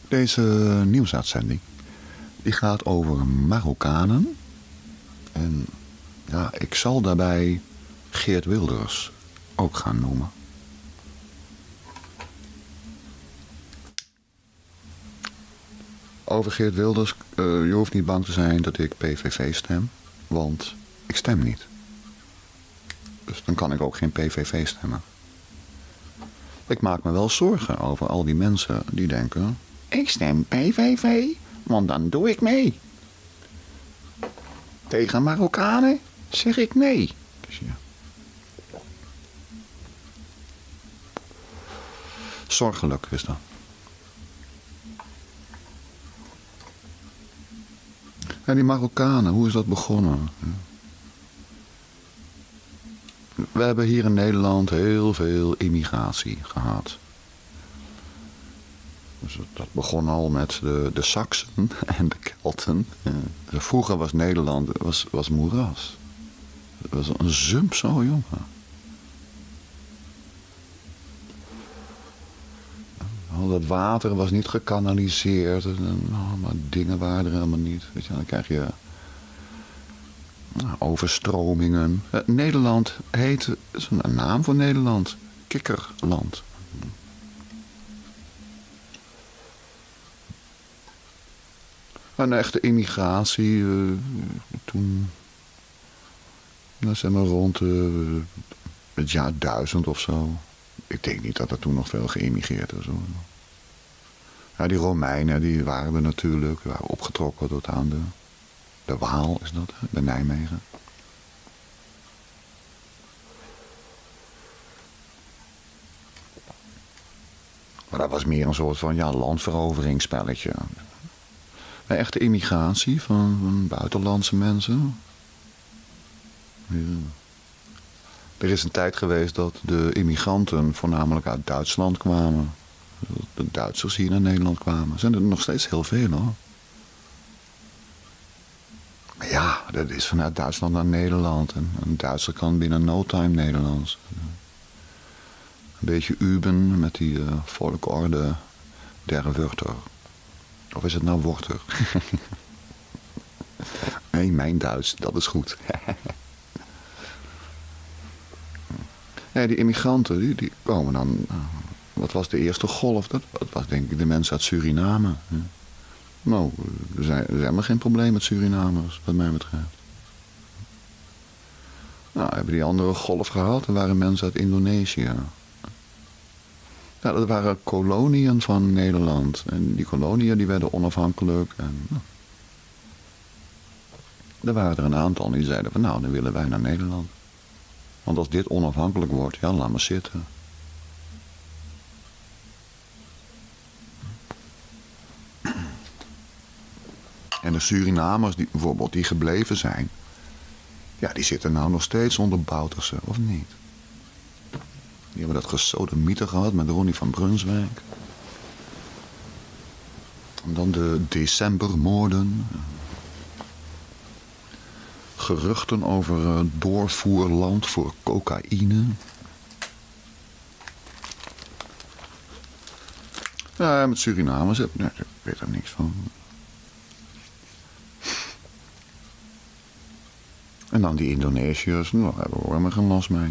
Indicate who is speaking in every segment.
Speaker 1: Deze nieuwsuitzending die gaat over Marokkanen. En ja, ik zal daarbij Geert Wilders ook gaan noemen. Over Geert Wilders, je hoeft niet bang te zijn dat ik PVV stem, want ik stem niet. Dus dan kan ik ook geen PVV stemmen. Ik maak me wel zorgen over al die mensen die denken, ik stem PVV, want dan doe ik mee. Tegen Marokkanen zeg ik nee. Dus ja. Zorgelijk is dat. En die Marokkanen, hoe is dat begonnen? We hebben hier in Nederland heel veel immigratie gehad. Dus dat begon al met de Saksen en de Kelten. Vroeger was Nederland was moeras. Het was een zump zo, jongen. Al dat water was niet gekanaliseerd. Maar dingen waren er helemaal niet. Weet je, dan krijg je overstromingen. Nederland heet, is een naam voor Nederland, Kikkerland. Een echte immigratie toen, zeg maar rond het jaar 1000 of zo. Ik denk niet dat er toen nog veel geïmmigreerd was. Ja, die Romeinen die waren er natuurlijk, die waren opgetrokken tot aan de Waal, is dat, bij Nijmegen. Maar dat was meer een soort van landveroveringsspelletje. Een echte immigratie van buitenlandse mensen. Ja. Er is een tijd geweest dat de immigranten voornamelijk uit Duitsland kwamen. De Duitsers hier naar Nederland kwamen. Er zijn er nog steeds heel veel, hoor. Maar ja, dat is vanuit Duitsland naar Nederland. En een Duitser kan binnen no time Nederlands. Een beetje üben met die volkorde der Wörter. Of is het nou Worter? Nee, mijn Duits, dat is goed. Nee, die immigranten, die komen dan... Wat was de eerste golf? Dat was denk ik de mensen uit Suriname. Nou, er zijn helemaal geen probleem met Surinamers, wat mij betreft. Nou, hebben die andere golf gehad. Er waren mensen uit Indonesië. Ja, dat waren koloniën van Nederland. En die koloniën die werden onafhankelijk. En, er waren er een aantal die zeiden van nou, dan willen wij naar Nederland. Want als dit onafhankelijk wordt, ja, laat maar zitten. En de Surinamers die bijvoorbeeld die gebleven zijn, ja, die zitten nou nog steeds onder Bouterse, of niet? Die hebben dat gesodemieter gehad met Ronnie van Brunswijk. En dan de decembermoorden. Geruchten over doorvoerland voor cocaïne. Ja, met Surinamers, ik weet er niks van. En dan die Indonesiërs, nou, daar hebben we helemaal geen last mee.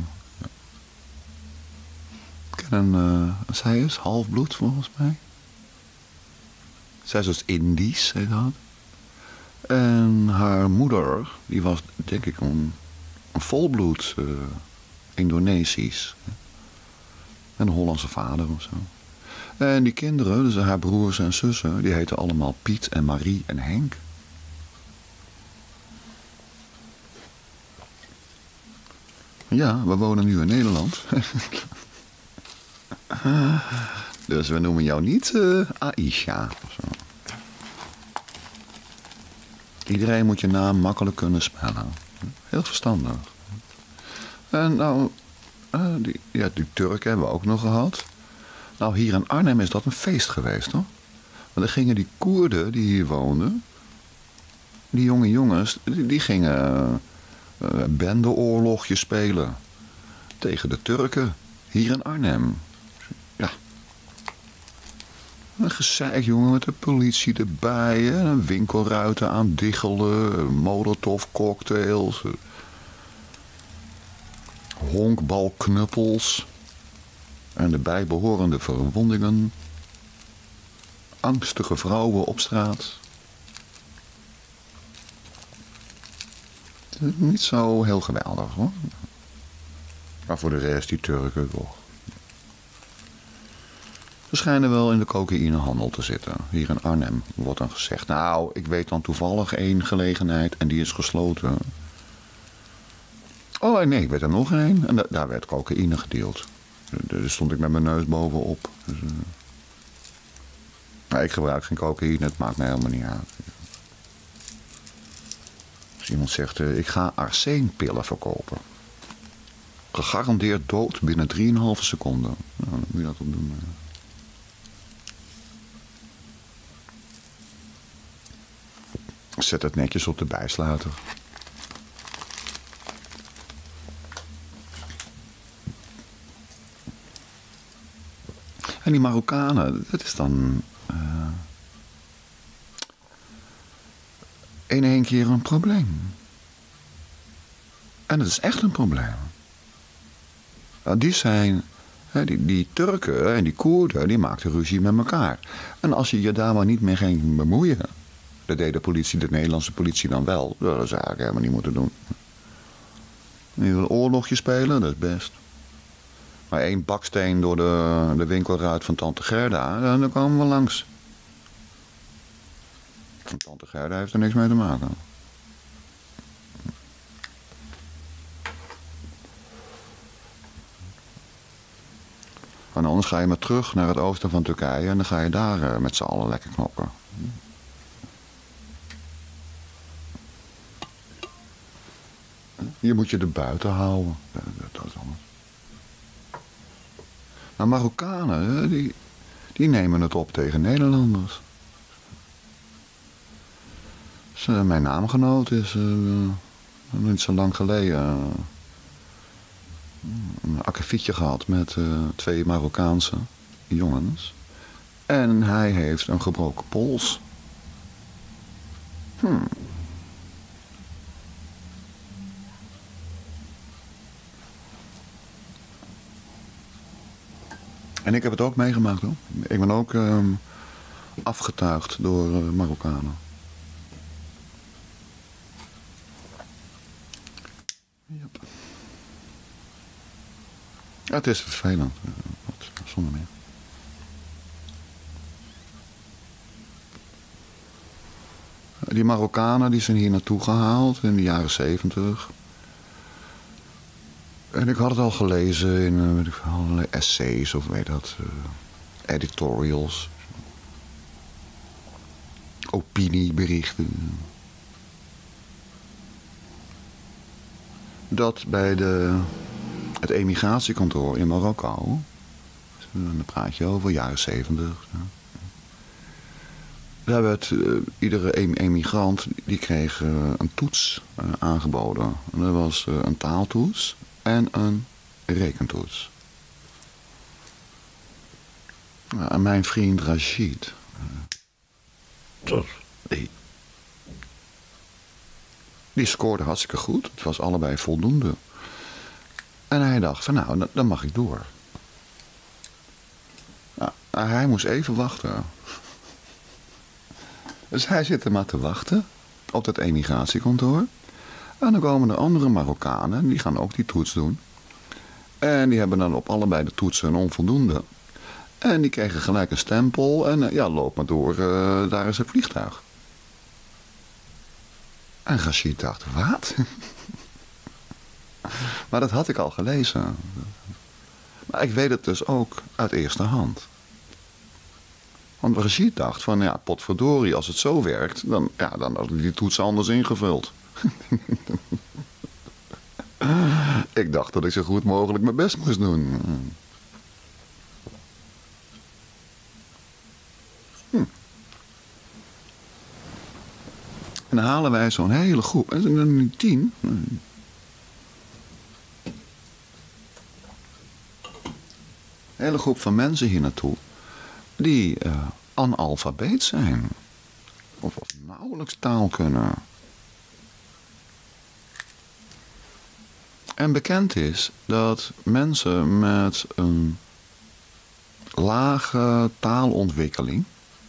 Speaker 1: Ik ken zij is halfbloed volgens mij. Zij is dus Indisch, heet dat. En haar moeder, die was denk ik een volbloed Indonesisch. En een Hollandse vader of zo. En die kinderen, dus haar broers en zussen, die heten allemaal Piet en Marie en Henk. Ja, we wonen nu in Nederland. Dus we noemen jou niet Aisha of zo. Iedereen moet je naam makkelijk kunnen spellen. Heel verstandig. En nou, die Turken hebben we ook nog gehad. Nou, hier in Arnhem is dat een feest geweest, hoor. Want er gingen die Koerden die hier woonden, die jonge jongens, die gingen bendeoorlogje spelen tegen de Turken hier in Arnhem. Ja. gezeik, jongen, met de politie erbij. Hè? En winkelruiten aan diggelen, molotovcocktails, honkbalknuppels en de bijbehorende verwondingen. Angstige vrouwen op straat. Het is niet zo heel geweldig, hoor. Maar voor de rest, die Turken toch. Ze schijnen wel in de cocaïnehandel te zitten. Hier in Arnhem wordt dan gezegd. Nou, ik weet dan toevallig één gelegenheid en die is gesloten. Oh nee, ik weet er nog één. En daar werd cocaïne gedeeld. Daar stond ik met mijn neus bovenop. Dus, maar ik gebruik geen cocaïne, het maakt mij helemaal niet uit. Als iemand zegt, ik ga arseenpillen verkopen. Gegarandeerd dood binnen 3,5 seconden. Nou, dan moet je dat op doen. Zet het netjes op de bijsluiter. En die Marokkanen, dat is dan in één keer een probleem. En dat is echt een probleem. Nou, die zijn, die Turken en die Koerden, die maakten ruzie met elkaar. En als je je daar maar niet mee ging bemoeien, dat deed de Nederlandse politie dan wel. Dat zou eigenlijk helemaal niet moeten doen. Je wil een oorlogje spelen, dat is best. Maar 1 baksteen door de winkelruit van tante Gerda, dan komen we langs. En tante Gerda heeft er niks mee te maken. En anders ga je maar terug naar het oosten van Turkije en dan ga je daar met z'n allen lekker knokken. Je moet je er buiten houden. Dat is anders. Nou, Marokkanen, die nemen het op tegen Nederlanders. Dus, mijn naamgenoot is niet zo lang geleden een akkefietje gehad met 2 Marokkaanse jongens. En hij heeft een gebroken pols. En ik heb het ook meegemaakt, hoor. Ik ben ook afgetuigd door Marokkanen. Yep. Ja, het is vervelend. Zonder meer. Die Marokkanen die zijn hier naartoe gehaald in de jaren 70. En ik had het al gelezen in allerlei essays of weet dat, editorials, opinieberichten. Dat bij het emigratiekantoor in Marokko, dan praat je over jaren 70. Daar werd iedere emigrant die kreeg een toets aangeboden. En dat was een taaltoets en een rekentoets. En mijn vriend Rashid, die scoorde hartstikke goed. Het was allebei voldoende. En hij dacht van nou, dan mag ik door. Nou, hij moest even wachten. Dus hij zit er maar te wachten op dat emigratiekantoor. En dan komen er andere Marokkanen, die gaan ook die toets doen. En die hebben dan op allebei de toetsen een onvoldoende. En die kregen gelijk een stempel en ja, loop maar door, daar is het vliegtuig. En Rashid dacht, wat? Maar dat had ik al gelezen. Maar ik weet het dus ook uit eerste hand. Want Rashid dacht van, ja, potverdorie, als het zo werkt, dan had ik die toets anders ingevuld. Ik dacht dat ik zo goed mogelijk mijn best moest doen. En dan halen wij zo'n hele groep, en dan niet 10. Een hele groep van mensen hier naartoe. Die analfabeet zijn. Of nauwelijks taal kunnen. En bekend is dat mensen met een lage taalontwikkeling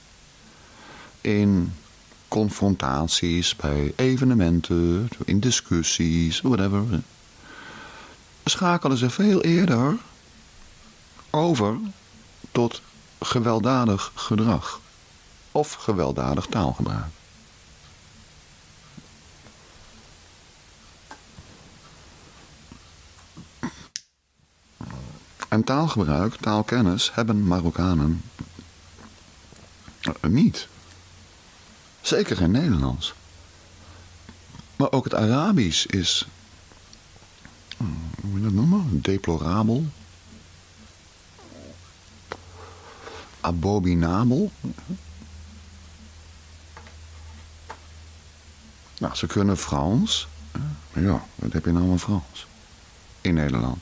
Speaker 1: in confrontaties, bij evenementen, in discussies, whatever, schakelen ze veel eerder over tot gewelddadig gedrag of gewelddadig taalgebruik. En taalgebruik, taalkennis hebben Marokkanen niet. Zeker geen Nederlands. Maar ook het Arabisch is, hoe moet je dat noemen? Deplorabel. Abominabel. Nou, ze kunnen Frans. Ja, wat heb je nou aan Frans? In Nederland.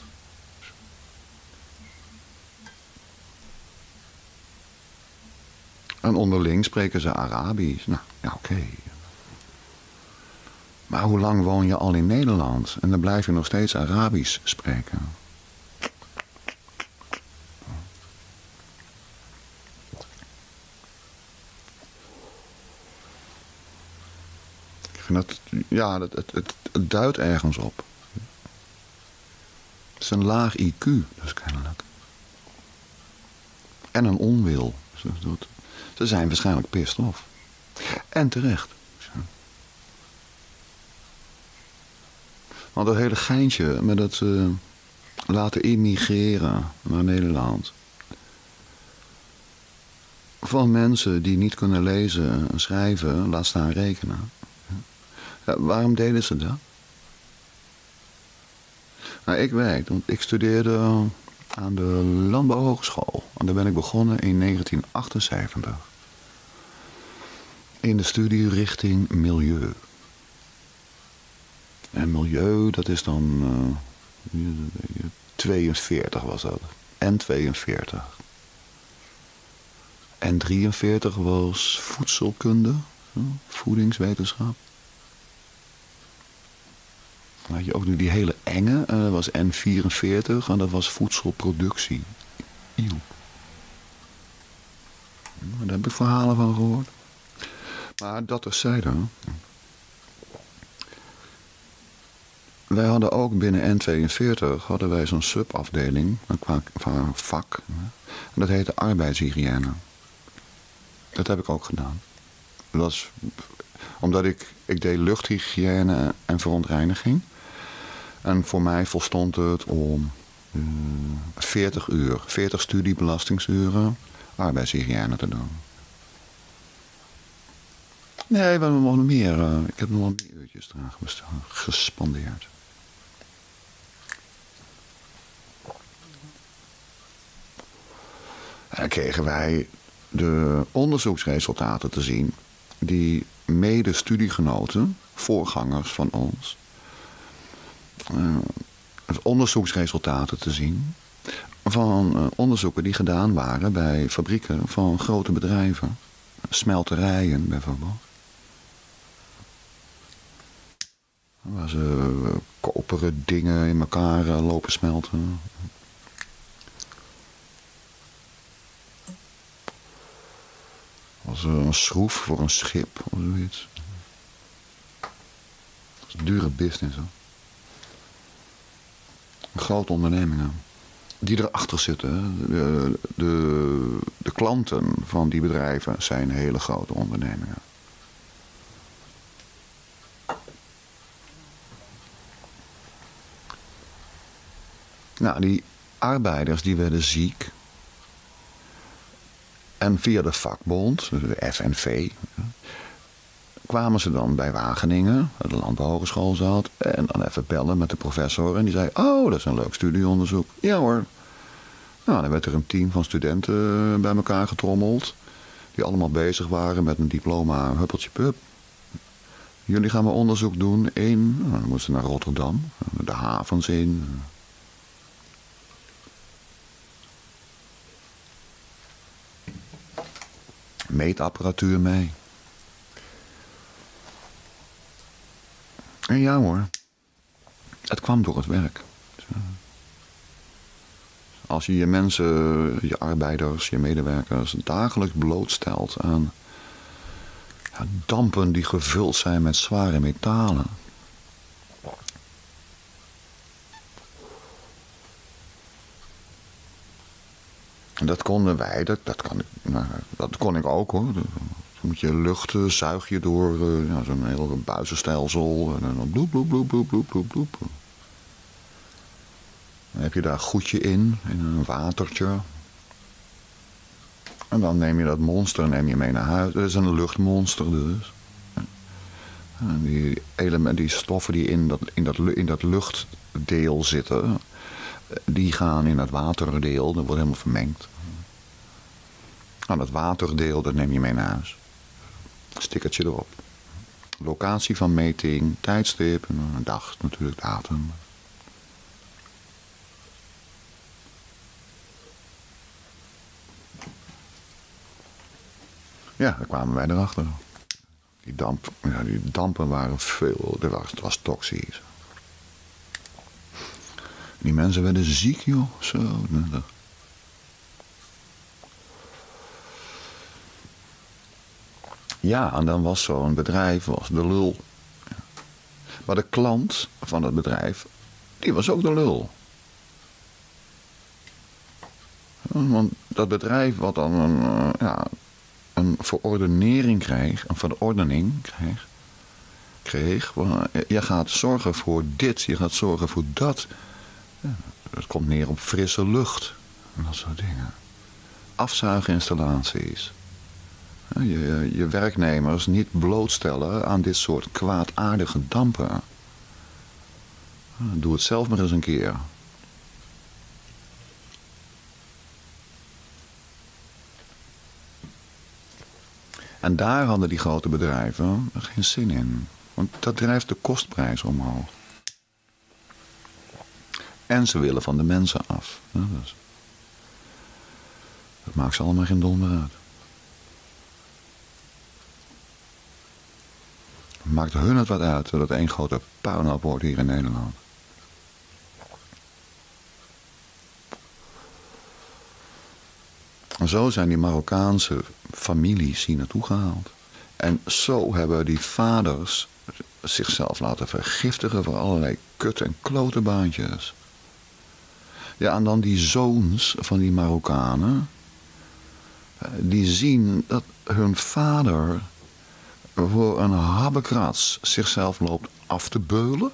Speaker 1: En onderling spreken ze Arabisch. Nou, ja, oké. Maar hoe lang woon je al in Nederland? En dan blijf je nog steeds Arabisch spreken. Ik vind dat, ja, het duidt ergens op. Het is een laag IQ, dus kennelijk. En een onwil. Ze zijn waarschijnlijk pissed off. En terecht. Want dat hele geintje met het laten immigreren naar Nederland. Van mensen die niet kunnen lezen en schrijven, laat staan rekenen. Ja, waarom deden ze dat? Nou, ik weet, want ik studeerde aan de Landbouwhogeschool. En daar ben ik begonnen in 1978. In de studie richting milieu. En milieu, dat is dan 42 was dat. En 42. En 43 was voedselkunde, voedingswetenschap. Dan had je ook nu die hele enge, dat was N44 en dat was voedselproductie. Eeuw. Daar heb ik verhalen van gehoord. Maar dat terzijde. Wij hadden ook binnen N42 hadden wij zo'n subafdeling qua vak. En dat heette arbeidshygiëne. Dat heb ik ook gedaan. Dat was omdat ik deed luchthygiëne en verontreiniging. En voor mij volstond het om 40 studiebelastingsuren arbeidshygiëne te doen. Nee, we hebben nog meer. Ik heb nog wel meer uurtjes eraan gespandeerd. En dan kregen wij de onderzoeksresultaten te zien die mede-studiegenoten, voorgangers van ons, onderzoeksresultaten te zien van onderzoeken die gedaan waren bij fabrieken van grote bedrijven, smelterijen bijvoorbeeld. Waar ze koperen dingen in elkaar lopen smelten. Als een schroef voor een schip of zoiets. Dat is een dure business, hoor. Grote ondernemingen. Die erachter zitten. De klanten van die bedrijven zijn hele grote ondernemingen. Nou, die arbeiders die werden ziek. En via de vakbond, de FNV, kwamen ze dan bij Wageningen, waar de Landbouwhogeschool zat. En dan even bellen met de professor. En die zei, oh, dat is een leuk studieonderzoek. Ja hoor. Nou, dan werd er een team van studenten bij elkaar getrommeld. Die allemaal bezig waren met een diploma huppeltje pup. Jullie gaan maar onderzoek doen in, nou, dan moesten ze naar Rotterdam, de havens in. meetapparatuur mee. En ja hoor, het kwam door het werk. Als je je mensen, je arbeiders, je medewerkers dagelijks blootstelt aan dampen die gevuld zijn met zware metalen. En dat konden wij, dat kon ik ook hoor. Dan moet je luchten, zuig je door zo'n heel buizenstelsel. En dan bloep, bloep, bloep, bloep, bloep, bloep, bloep. Dan heb je daar goedje in een watertje. En dan neem je dat monster mee naar huis. Dat is een luchtmonster dus. En die stoffen die in dat luchtdeel zitten, die gaan in dat waterdeel, dat wordt helemaal vermengd. Nou, dat waterdeel, dat neem je mee naar huis. Stickertje erop. Locatie van meting, tijdstip, een dag natuurlijk, datum. Ja, daar kwamen wij erachter. Die dampen waren veel, het was toxisch. Die mensen werden ziek, joh. Zo. Ja, en dan was zo'n bedrijf de lul. Maar de klant van het bedrijf, die was ook de lul. Want dat bedrijf wat dan een verordenering kreeg, een verordening kreeg, je gaat zorgen voor dit, je gaat zorgen voor dat. Ja, het komt neer op frisse lucht en dat soort dingen. Afzuiginstallaties. Je werknemers niet blootstellen aan dit soort kwaadaardige dampen. Doe het zelf maar eens een keer. En daar hadden die grote bedrijven geen zin in. Want dat drijft de kostprijs omhoog. En ze willen van de mensen af. Dat maakt ze allemaal geen donder uit. Maakt hun het wat uit dat het één grote puinhoop wordt hier in Nederland. En zo zijn die Marokkaanse families hier naartoe gehaald. En zo hebben die vaders zichzelf laten vergiftigen voor allerlei kut- en klotenbaantjes. Ja, en dan die zoons van die Marokkanen, die zien dat hun vader voor een habbekrats zichzelf loopt af te beulen.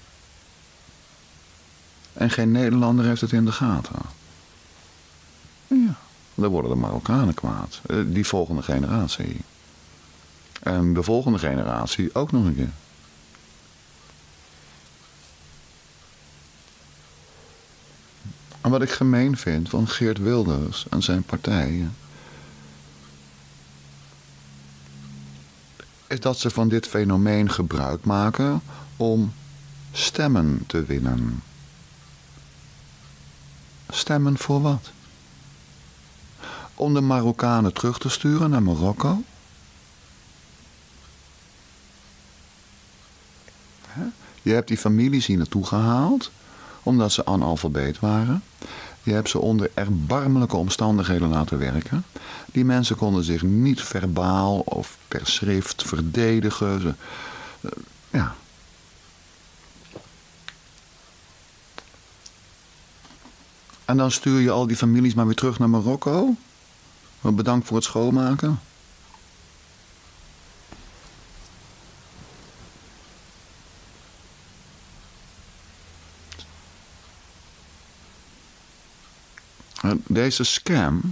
Speaker 1: En geen Nederlander heeft het in de gaten. Ja, dan worden de Marokkanen kwaad. Die volgende generatie. En de volgende generatie ook nog een keer. En wat ik gemeen vind van Geert Wilders en zijn partij, is dat ze van dit fenomeen gebruik maken om stemmen te winnen. Stemmen voor wat? Om de Marokkanen terug te sturen naar Marokko? Je hebt die families hier naartoe gehaald omdat ze analfabeet waren. Je hebt ze onder erbarmelijke omstandigheden laten werken. Die mensen konden zich niet verbaal of per schrift verdedigen. Ja. En dan stuur je al die families maar weer terug naar Marokko. Bedankt voor het schoonmaken. Deze scam,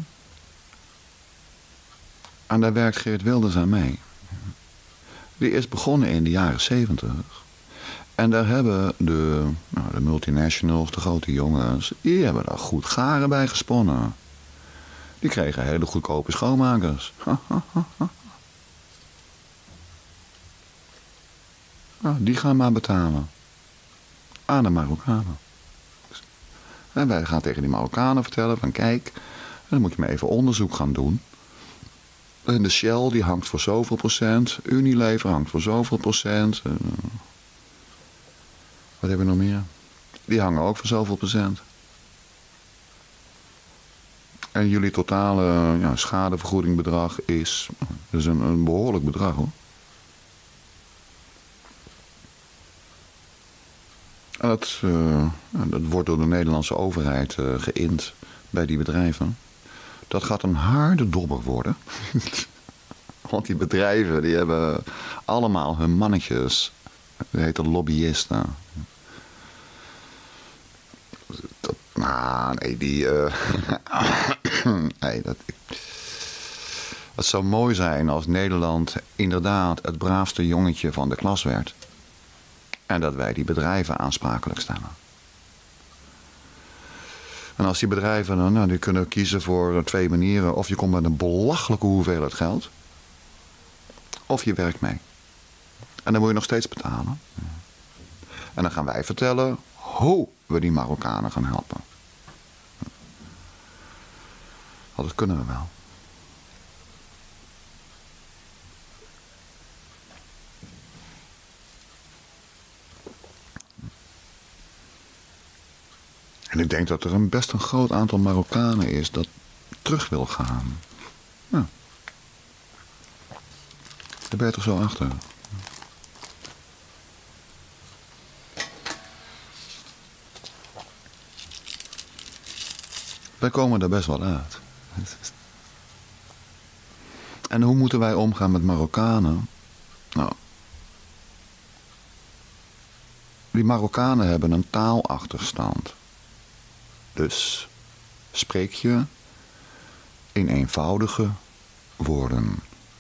Speaker 1: en daar werkt Geert Wilders aan mee, die is begonnen in de jaren 70. En daar hebben de multinationals, de grote jongens, die hebben daar goed garen bij gesponnen. Die kregen hele goedkope schoonmakers. Nou, die gaan maar betalen. Aan de Marokkanen. En wij gaan tegen die Marokkanen vertellen van kijk, dan moet je maar even onderzoek gaan doen. En de Shell die hangt voor zoveel procent. Unilever hangt voor zoveel procent. Wat hebben we nog meer? Die hangen ook voor zoveel procent. En jullie totale schadevergoedingbedrag is een behoorlijk bedrag, hoor. En dat wordt door de Nederlandse overheid geïnd bij die bedrijven. Dat gaat een harde dobber worden. Want die bedrijven die hebben allemaal hun mannetjes. Die heten lobbyisten. Het zou mooi zijn als Nederland inderdaad het braafste jongetje van de klas werd. En dat wij die bedrijven aansprakelijk stellen. En als die bedrijven die kunnen kiezen voor 2 manieren. Of je komt met een belachelijke hoeveelheid geld. Of je werkt mee. En dan moet je nog steeds betalen. En dan gaan wij vertellen hoe we die Marokkanen gaan helpen. Dat kunnen we wel. En ik denk dat er best een groot aantal Marokkanen is dat terug wil gaan. Ja. Daar ben je toch zo achter. Wij komen er best wel uit. En hoe moeten wij omgaan met Marokkanen? Nou, die Marokkanen hebben een taalachterstand. Dus spreek je in eenvoudige woorden.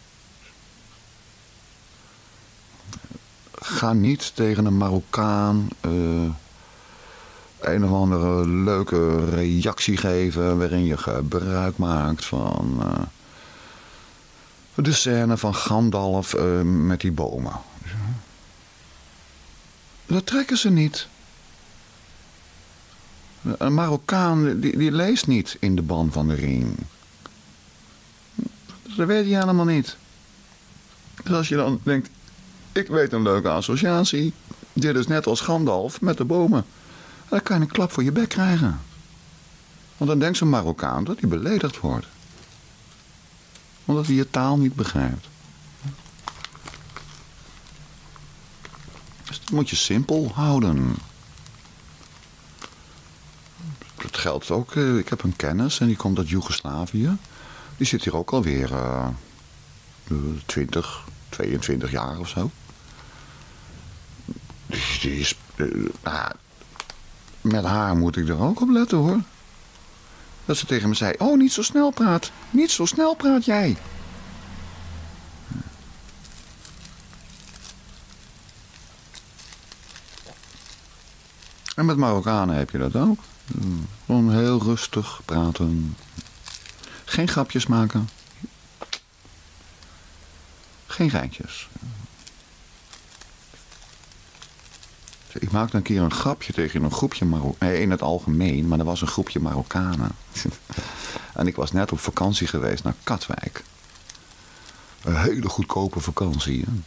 Speaker 1: Ga niet tegen een Marokkaan een of andere leuke reactie geven waarin je gebruik maakt van de scène van Gandalf met die bomen. Dat trekken ze niet. Een Marokkaan die leest niet in de Ban van de Ring. Dat weet hij helemaal niet. Dus als je dan denkt, ik weet een leuke associatie. Dit is net als Gandalf met de bomen. Dan kan je een klap voor je bek krijgen. Want dan denkt zo'n Marokkaan dat hij beledigd wordt. Omdat hij je taal niet begrijpt. Dus dat moet je simpel houden. Dat geldt ook. Ik heb een kennis en die komt uit Joegoslavië. Die zit hier ook alweer 20, 22 jaar of zo. Dus die is... met haar moet ik er ook op letten, hoor. Dat ze tegen me zei, oh, niet zo snel praat. Niet zo snel praat jij. En met Marokkanen heb je dat ook. Gewoon heel rustig praten. Geen grapjes maken. Geen geintjes. Ik maakte een keer een grapje tegen een groepje Marokkanen. In het algemeen, maar er was een groepje Marokkanen. En ik was net op vakantie geweest naar Katwijk. Een hele goedkope vakantie. Hè?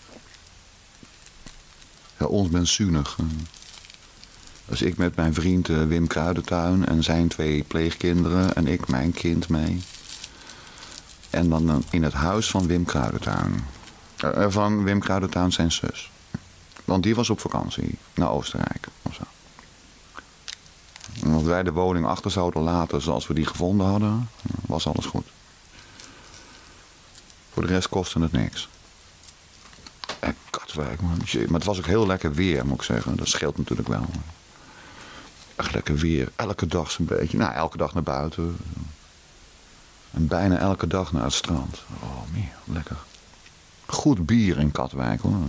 Speaker 1: Ja, ons bent zuinig. Dus ik met mijn vriend Wim Kruidentuin en zijn 2 pleegkinderen en ik mijn kind mee. En dan in het huis van Wim Kruidentuin. Van Wim Kruidentuin zijn zus. Want die was op vakantie naar Oostenrijk of zo. En als wij de woning achter zouden laten zoals we die gevonden hadden, was alles goed. Voor de rest kostte het niks. En Katwijk, man. Maar het was ook heel lekker weer, moet ik zeggen. Dat scheelt natuurlijk wel. Echt lekker weer. Elke dag zo'n beetje. Nou, elke dag naar buiten. En bijna elke dag naar het strand. Oh, meer. Lekker. Goed bier in Katwijk, hoor.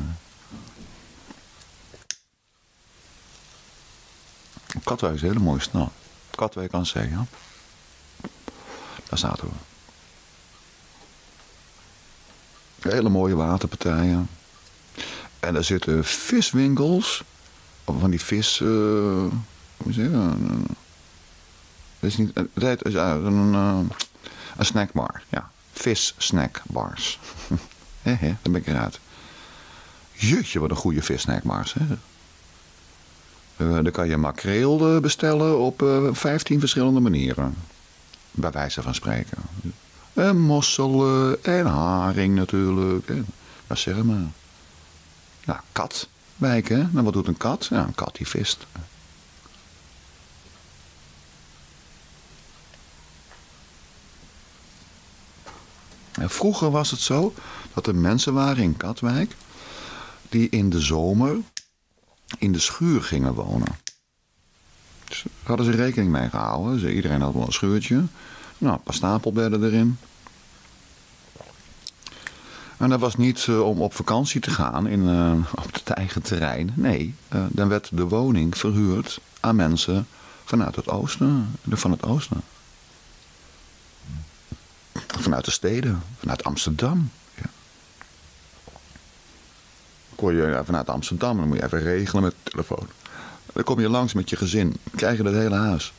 Speaker 1: Katwijk is een hele mooie stad. Katwijk aan zee, ja. Daar zaten we. Hele mooie waterpartijen. En daar zitten viswinkels. Van die vis... hoe zeg je dat? Het is niet... een snackbar, ja. vissnackbars. Daar ben ik eruit. Jeetje, wat een goede vissnackbars. Dan kan je makreel bestellen op 15 verschillende manieren. Bij wijze van spreken. En mosselen en haring natuurlijk. Ja, zeg maar. Nou, katwijk, hè. Nou, wat doet een kat? Ja, een kat die vist. En vroeger was het zo dat er mensen waren in Katwijk die in de zomer in de schuur gingen wonen. Dus daar hadden ze rekening mee gehouden. Dus iedereen had wel een schuurtje. Nou, een paar stapelbedden erin. En dat was niet om op vakantie te gaan op het eigen terrein. Nee, dan werd de woning verhuurd aan mensen vanuit het oosten. Van het oosten. Vanuit de steden. Vanuit Amsterdam. Ja. Kon je vanuit Amsterdam, dan moet je even regelen met de telefoon. Dan kom je langs met je gezin. Krijg je dat hele huis.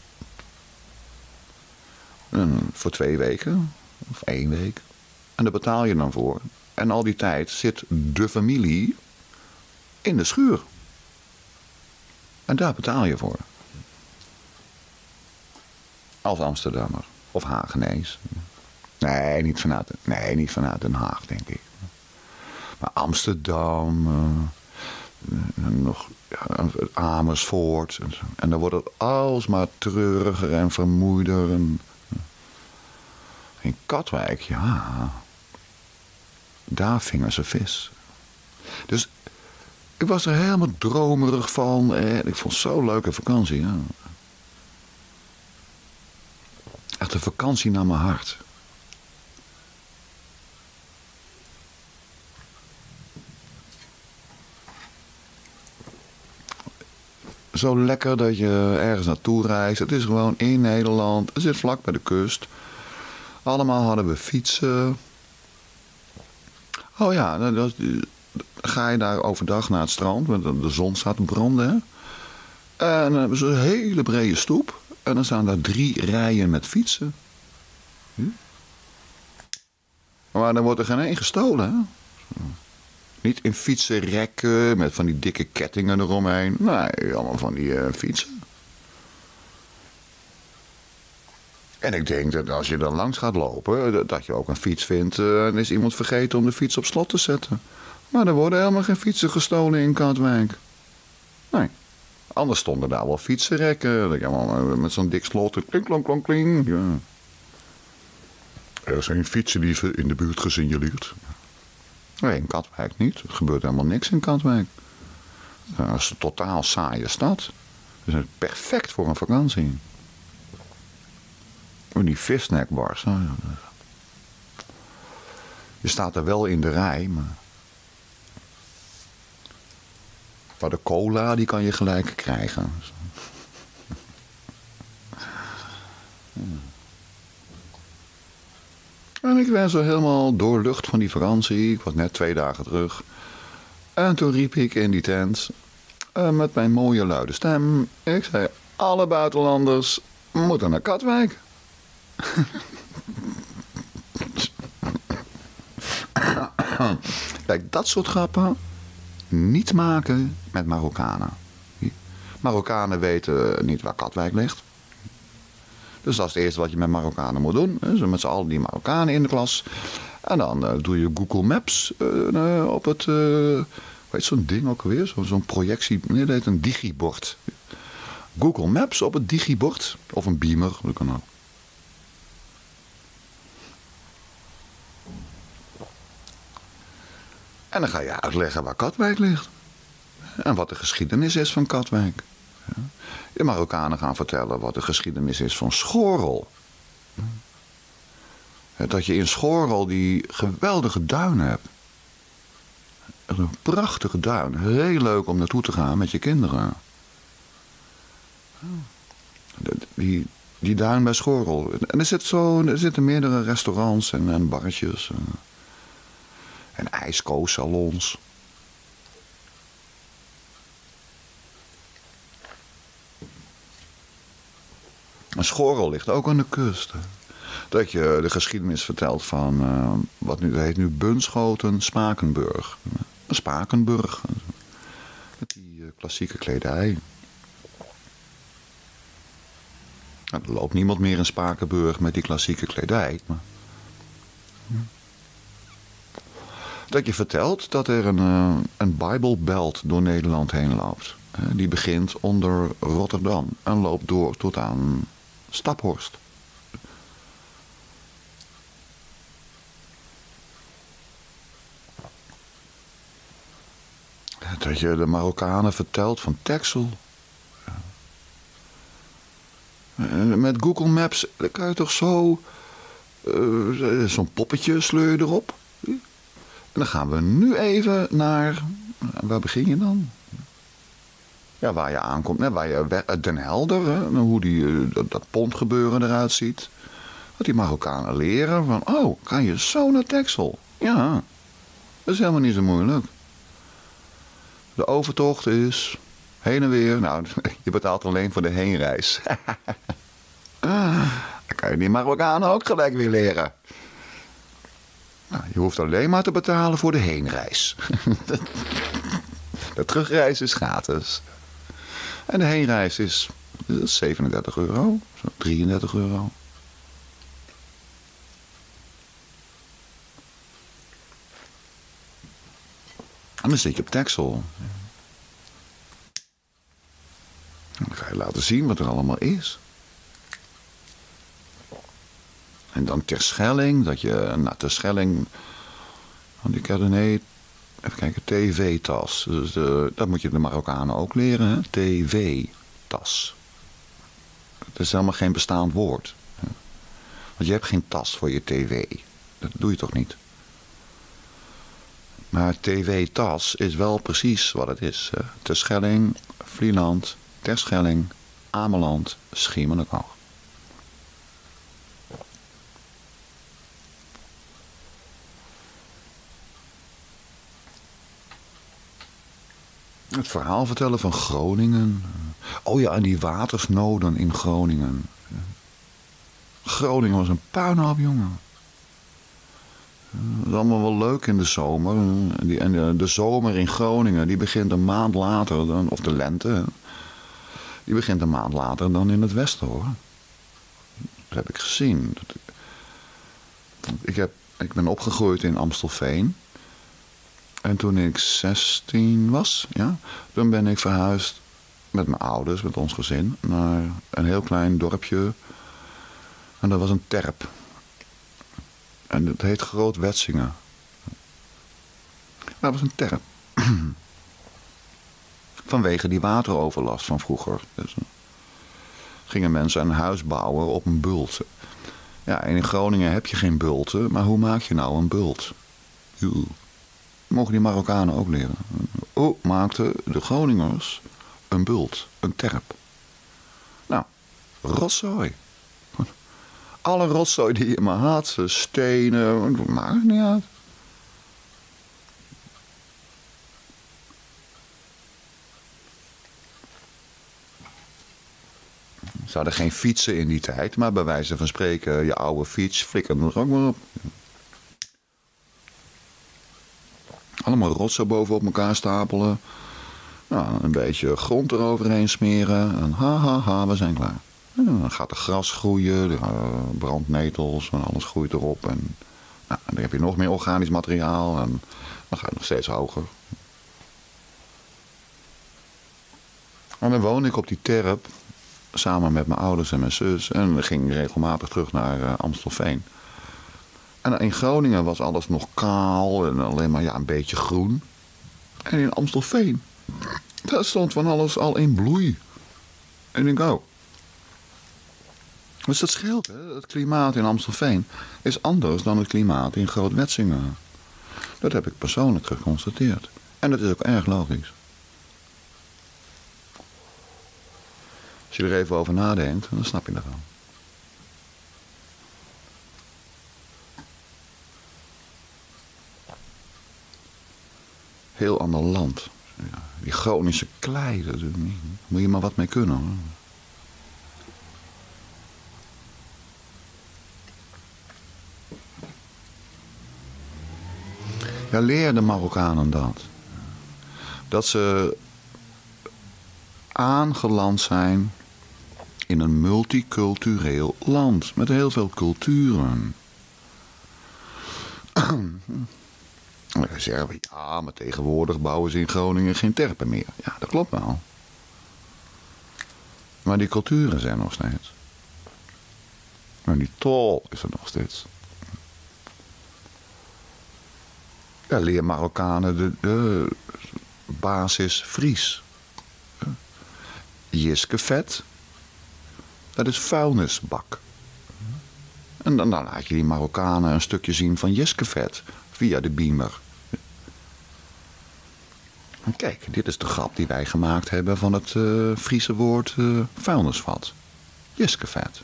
Speaker 1: En voor 2 weken. Of 1 week. En daar betaal je dan voor. En al die tijd zit de familie in de schuur. En daar betaal je voor. Als Amsterdammer. Of Hagenees. Nee, niet vanuit Den Haag, denk ik. Maar Amsterdam, nog Amersfoort. En dan wordt het alsmaar treuriger en vermoeider. In Katwijk, ja. Daar vingen ze vis. Dus ik was er helemaal dromerig van. Ik vond het zo'n leuke vakantie. Ja. Echt een vakantie naar mijn hart. Zo lekker dat je ergens naartoe reist. Het is gewoon in Nederland. Het zit vlak bij de kust. Allemaal hadden we fietsen. Oh ja, dan ga je daar overdag naar het strand. Want de zon staat te branden. Hè? En dan hebben ze een hele brede stoep. En dan staan daar 3 rijen met fietsen. Maar dan wordt er geen één gestolen. Hè? Niet in fietsenrekken met van die dikke kettingen eromheen. Nee, allemaal van die fietsen. En ik denk dat als je dan langs gaat lopen, dat je ook een fiets vindt. En is iemand vergeten om de fiets op slot te zetten. Maar er worden helemaal geen fietsen gestolen in Katwijk. Nee. Anders stonden daar wel fietsenrekken. Met zo'n dik slot. Klink, klonk, klonk, klink. Ja. Er zijn fietsendieven in de buurt gesignaleerd. Nee, in Katwijk niet. Er gebeurt helemaal niks in Katwijk. Dat is een totaal saaie stad. Dus het is perfect voor een vakantie. En die vissnackbars. Je staat er wel in de rij, maar de cola die kan je gelijk krijgen. En ik ben zo helemaal doorlucht van die vakantie. Ik was net 2 dagen terug. En toen riep ik in die tent met mijn mooie luide stem. Ik zei, alle buitenlanders moeten naar Katwijk. Kijk, dat soort grappen niet maken met Marokkanen. Marokkanen weten niet waar Katwijk ligt. Dus dat is het eerste wat je met Marokkanen moet doen. Dus met z'n allen die Marokkanen in de klas. En dan doe je Google Maps op het... weet zo'n ding ook alweer? Zo'n projectie... Nee, dat heet een digibord. Google Maps op het digibord. Of een beamer, dat kan ook. En dan ga je uitleggen waar Katwijk ligt. En wat de geschiedenis is van Katwijk. De Marokkanen gaan vertellen wat de geschiedenis is van Schorrel. Dat je in Schorrel die geweldige duinen hebt. Een prachtige duin. Heel leuk om naartoe te gaan met je kinderen. Die duin bij Schorrel. En er zitten meerdere restaurants en barretjes. En ijskoossalons. En Schorrel ligt ook aan de kust. Dat je de geschiedenis vertelt van wat nu, dat heet nu Bunschoten Spakenburg. Spakenburg. Met die klassieke kledij. Nou, er loopt niemand meer in Spakenburg met die klassieke kledij. Maar... Dat je vertelt dat er een Bijbelbelt door Nederland heen loopt. Die begint onder Rotterdam en loopt door tot aan Staphorst. Dat je de Marokkanen vertelt van Texel. Met Google Maps dan kan je toch zo... zo'n poppetje sleur je erop. En dan gaan we nu even naar... Waar begin je dan? Ja, waar je aankomt. Waar je Den Helder. Hè, hoe dat pontgebeuren eruit ziet. Dat die Marokkanen leren van... Oh, kan je zo naar Texel? Ja, dat is helemaal niet zo moeilijk. De overtocht is heen en weer. Nou, je betaalt alleen voor de heenreis. Dan kan je die Marokkanen ook gelijk weer leren. Nou, je hoeft alleen maar te betalen voor de heenreis. De terugreis is gratis. En de heenreis is 37 euro, zo 33 euro. En dan zit je op Texel. En dan ga je laten zien wat er allemaal is. En dan Terschelling, dat je naar Terschelling... Want ik had even kijken, tv-tas. Dus dat moet je de Marokkanen ook leren, hè? TV-tas. Het is helemaal geen bestaand woord. Want je hebt geen tas voor je tv. Dat doe je toch niet? Maar tv-tas is wel precies wat het is. Terschelling, Vlieland, Terschelling, Ameland, Schiermonnikoog. Het verhaal vertellen van Groningen. Oh ja, en die watersnoden in Groningen. Groningen was een puinhoop, jongen. Dat is allemaal wel leuk in de zomer. En de zomer in Groningen, die begint een maand later dan, of de lente, die begint een maand later dan in het westen, hoor. Dat heb ik gezien. Ik ben opgegroeid in Amstelveen. En toen ik 16 was, ja, toen ben ik verhuisd met mijn ouders, met ons gezin, naar een heel klein dorpje. En dat was een terp. En het heet Groot Wetsingen. Dat was een terp. Vanwege die wateroverlast van vroeger. Dus, gingen mensen een huis bouwen op een bult. Ja, en in Groningen heb je geen bulten, maar hoe maak je nou een bult? Mogen die Marokkanen ook leren. Hoe maakten de Groningers een bult, een terp? Nou, rotzooi. Alle rotzooi die je maar had, stenen, maakt het niet uit. Ze hadden geen fietsen in die tijd, maar bij wijze van spreken, je oude fiets flikkerde er ook maar op. Allemaal rotsen bovenop elkaar stapelen. Nou, een beetje grond eroverheen smeren. En ha, we zijn klaar. En dan gaat er gras groeien, brandnetels en alles groeit erop. En dan heb je nog meer organisch materiaal en dan ga je nog steeds hoger. En dan woonde ik op die terp samen met mijn ouders en mijn zus. En we gingen regelmatig terug naar Amstelveen. En in Groningen was alles nog kaal en alleen maar een beetje groen. En in Amstelveen, daar stond van alles al in bloei. En ik denk, oh. Dus dat scheelt, hè. Het klimaat in Amstelveen is anders dan het klimaat in Groot Wetsingen. Dat heb ik persoonlijk geconstateerd. En dat is ook erg logisch. Als je er even over nadenkt, dan snap je dat wel. Heel ander land. Ja, die Groningse klei, daar moet je maar wat mee kunnen, hoor. Ja, leer de Marokkanen dat. Dat ze aangeland zijn in een multicultureel land. Met heel veel culturen. Dan zeggen we, ja, maar tegenwoordig bouwen ze in Groningen geen terpen meer. Ja, dat klopt wel. Maar die culturen zijn nog steeds. Maar die tol is er nog steeds. Ja, leer Marokkanen de basis Fries. Jiskevet, dat is vuilnisbak. En dan laat je die Marokkanen een stukje zien van Jiskevet via de beamer. En kijk, dit is de grap die wij gemaakt hebben van het Friese woord vuilnisvat. Jiskevet.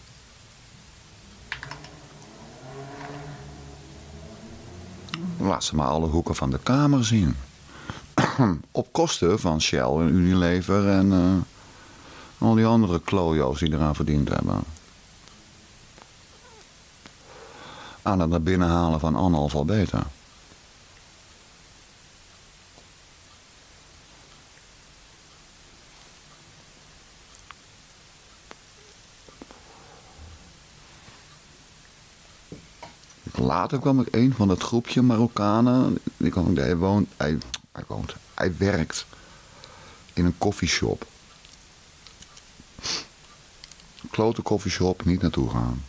Speaker 1: Laat ze maar alle hoeken van de kamer zien. Op kosten van Shell en Unilever en al die andere klojo's die eraan verdiend hebben. Aan het naar binnen halen van analfabeten. Later kwam ik een van dat groepje Marokkanen. Hij werkt in een koffieshop. Klote koffieshop, niet naartoe gaan.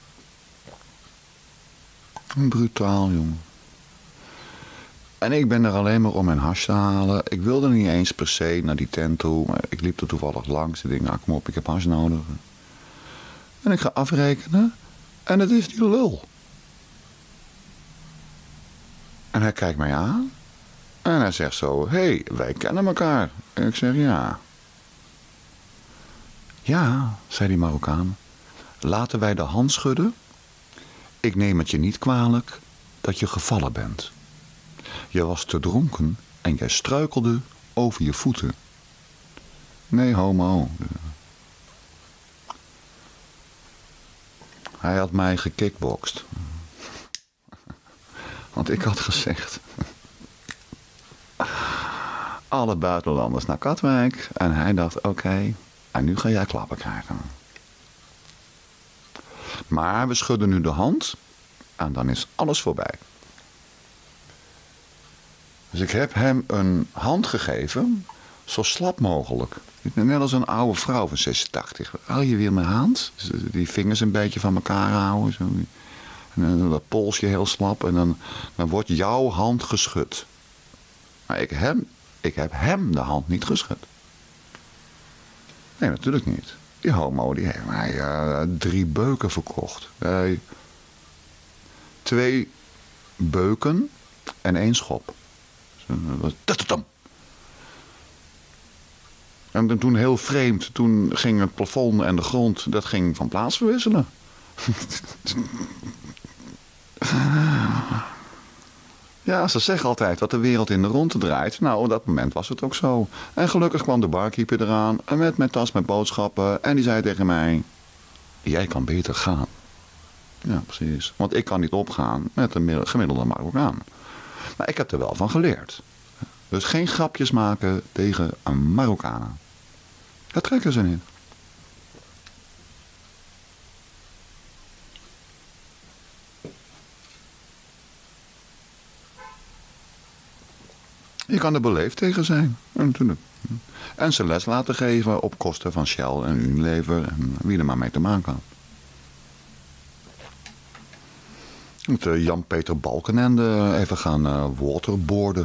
Speaker 1: Brutaal, jongen. En ik ben er alleen maar om mijn hash te halen. Ik wilde niet eens per se naar die tent toe. Maar ik liep er toevallig langs. Ik denk, nou kom op, ik heb hash nodig. En ik ga afrekenen. En het is die lul. En hij kijkt mij aan. En hij zegt zo, hé, wij kennen elkaar. En ik zeg, ja. Ja, zei die Marokkaan. Laten wij de hand schudden. Ik neem het je niet kwalijk dat je gevallen bent. Je was te dronken en jij struikelde over je voeten. Nee, homo. Hij had mij gekickboxed. Want ik had gezegd... alle buitenlanders naar Katwijk. En hij dacht, oké, en nu ga jij klappen krijgen. Maar we schudden nu de hand. En dan is alles voorbij. Dus ik heb hem een hand gegeven. Zo slap mogelijk. Net als een oude vrouw van 86. Hou je weer mijn hand. Die vingers een beetje van elkaar houden. Zo. En dan dat polsje heel slap. En dan wordt jouw hand geschud. Maar ik heb hem de hand niet geschud. Nee, natuurlijk niet. Die homo die heeft mij 3 beuken verkocht. 2 beuken en 1 schop. En toen heel vreemd, toen ging het plafond en de grond, dat ging van plaats verwisselen. Ja, ze zeggen altijd dat de wereld in de ronde draait. Nou, op dat moment was het ook zo. En gelukkig kwam de barkeeper eraan met mijn tas met boodschappen. En die zei tegen mij, jij kan beter gaan. Ja, precies. Want ik kan niet opgaan met een gemiddelde Marokkaan. Maar ik heb er wel van geleerd. Dus geen grapjes maken tegen een Marokkanen. Dat trekken ze niet. Je kan er beleefd tegen zijn. Natuurlijk. En ze les laten geven op kosten van Shell en Unilever en wie er maar mee te maken had. Moet Jan-Peter Balkenende even gaan waterboarden.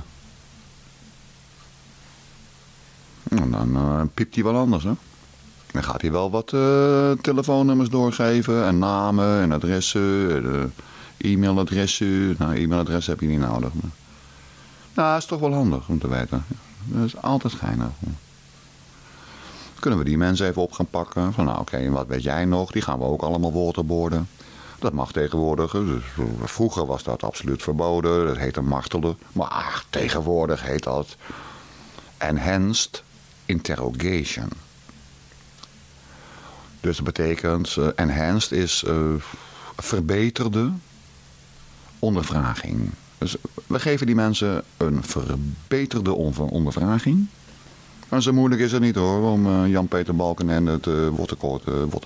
Speaker 1: En dan piept hij wel anders, hè. Dan gaat hij wel wat telefoonnummers doorgeven en namen en adressen, e-mailadressen. Nou, e-mailadres heb je niet nodig. Maar... Nou, dat is toch wel handig om te weten. Dat is altijd geinig. Kunnen we die mensen even op gaan pakken. Van nou oké, wat weet jij nog? Die gaan we ook allemaal waterboarden. Dat mag tegenwoordig. Dus vroeger was dat absoluut verboden. Dat heette martelen. Maar tegenwoordig heet dat enhanced interrogation. Dus dat betekent, enhanced is verbeterde ondervraging. Dus we geven die mensen een verbeterde ondervraging. En zo moeilijk is het niet hoor, om Jan-Peter Balkenende te Wottekoord.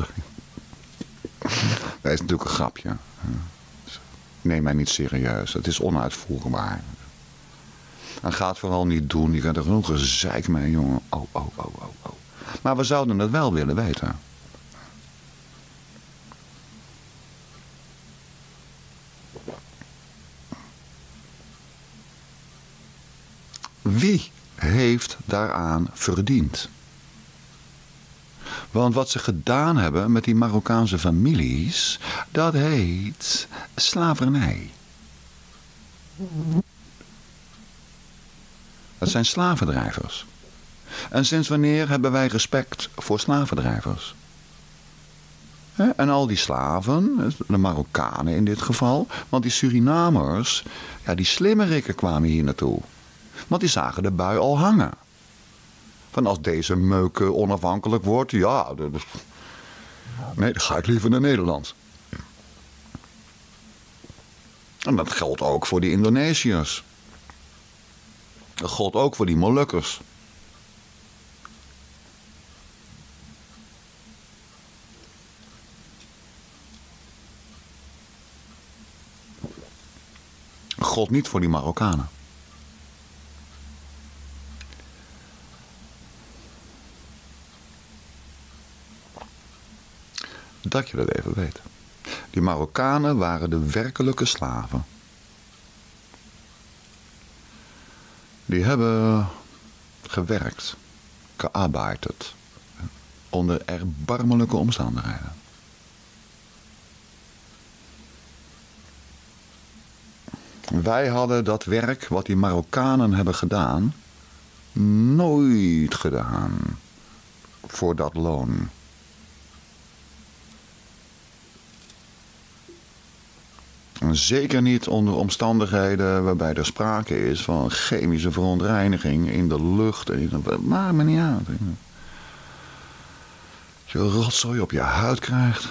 Speaker 1: Dat is natuurlijk een grapje. Neem mij niet serieus, het is onuitvoerbaar. En ga het vooral niet doen, je kent er genoeg gezeik mee, jongen. Oh. Maar we zouden het wel willen weten. Wie heeft daaraan verdiend? Want wat ze gedaan hebben met die Marokkaanse families, dat heet slavernij. Dat zijn slavendrijvers. En sinds wanneer hebben wij respect voor slavendrijvers? En al die slaven, de Marokkanen in dit geval, want die Surinamers, ja, die slimmerikken kwamen hier naartoe. Want die zagen de bui al hangen. Van als deze meuk onafhankelijk wordt, ja, nee, dan ga ik liever naar Nederland. En dat geldt ook voor die Indonesiërs. Dat geldt ook voor die Molukkers. Dat geldt niet voor die Marokkanen. Dat je dat even weet. Die Marokkanen waren de werkelijke slaven. Die hebben gewerkt, gearbeidet, onder erbarmelijke omstandigheden. Wij hadden dat werk wat die Marokkanen hebben gedaan, nooit gedaan voor dat loon. En zeker niet onder omstandigheden waarbij er sprake is van chemische verontreiniging in de lucht. Maakt me niet uit. Als je rotzooi op je huid krijgt.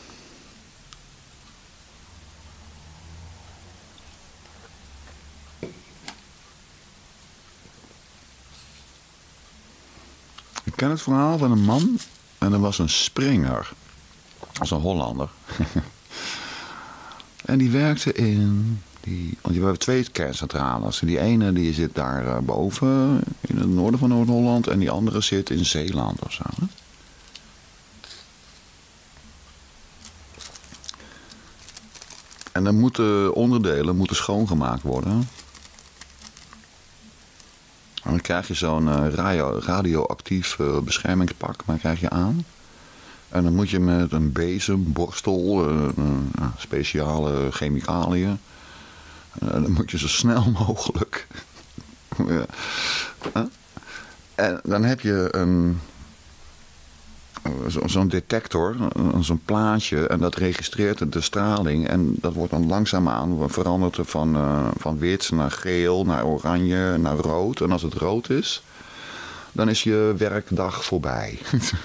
Speaker 1: Ik ken het verhaal van een man en er was een springer. Dat was een Hollander. En die werkte want we hebben 2 kerncentrales. Die ene die zit daar boven in het noorden van Noord-Holland en die andere zit in Zeeland of zo. Hè? En dan moeten onderdelen schoongemaakt worden. En dan krijg je zo'n radioactief beschermingspak, maar krijg je aan. En dan moet je met een bezem, borstel, speciale chemicaliën. Dan moet je zo snel mogelijk. En dan heb je zo'n detector, zo'n plaatje. En dat registreert de straling. En dat wordt dan langzaamaan veranderd van wit naar geel, naar oranje, naar rood. En als het rood is, dan is je werkdag voorbij.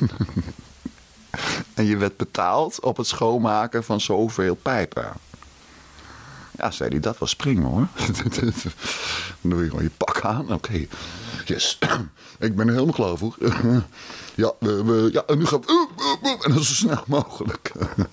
Speaker 1: En je werd betaald op het schoonmaken van zoveel pijpen. Ja, zei hij, dat was prima hoor. Dan doe je gewoon je pak aan. Oké, yes. Ik ben er helemaal klaar voor. Ja, ja, en nu gaan we... En dat is zo snel mogelijk.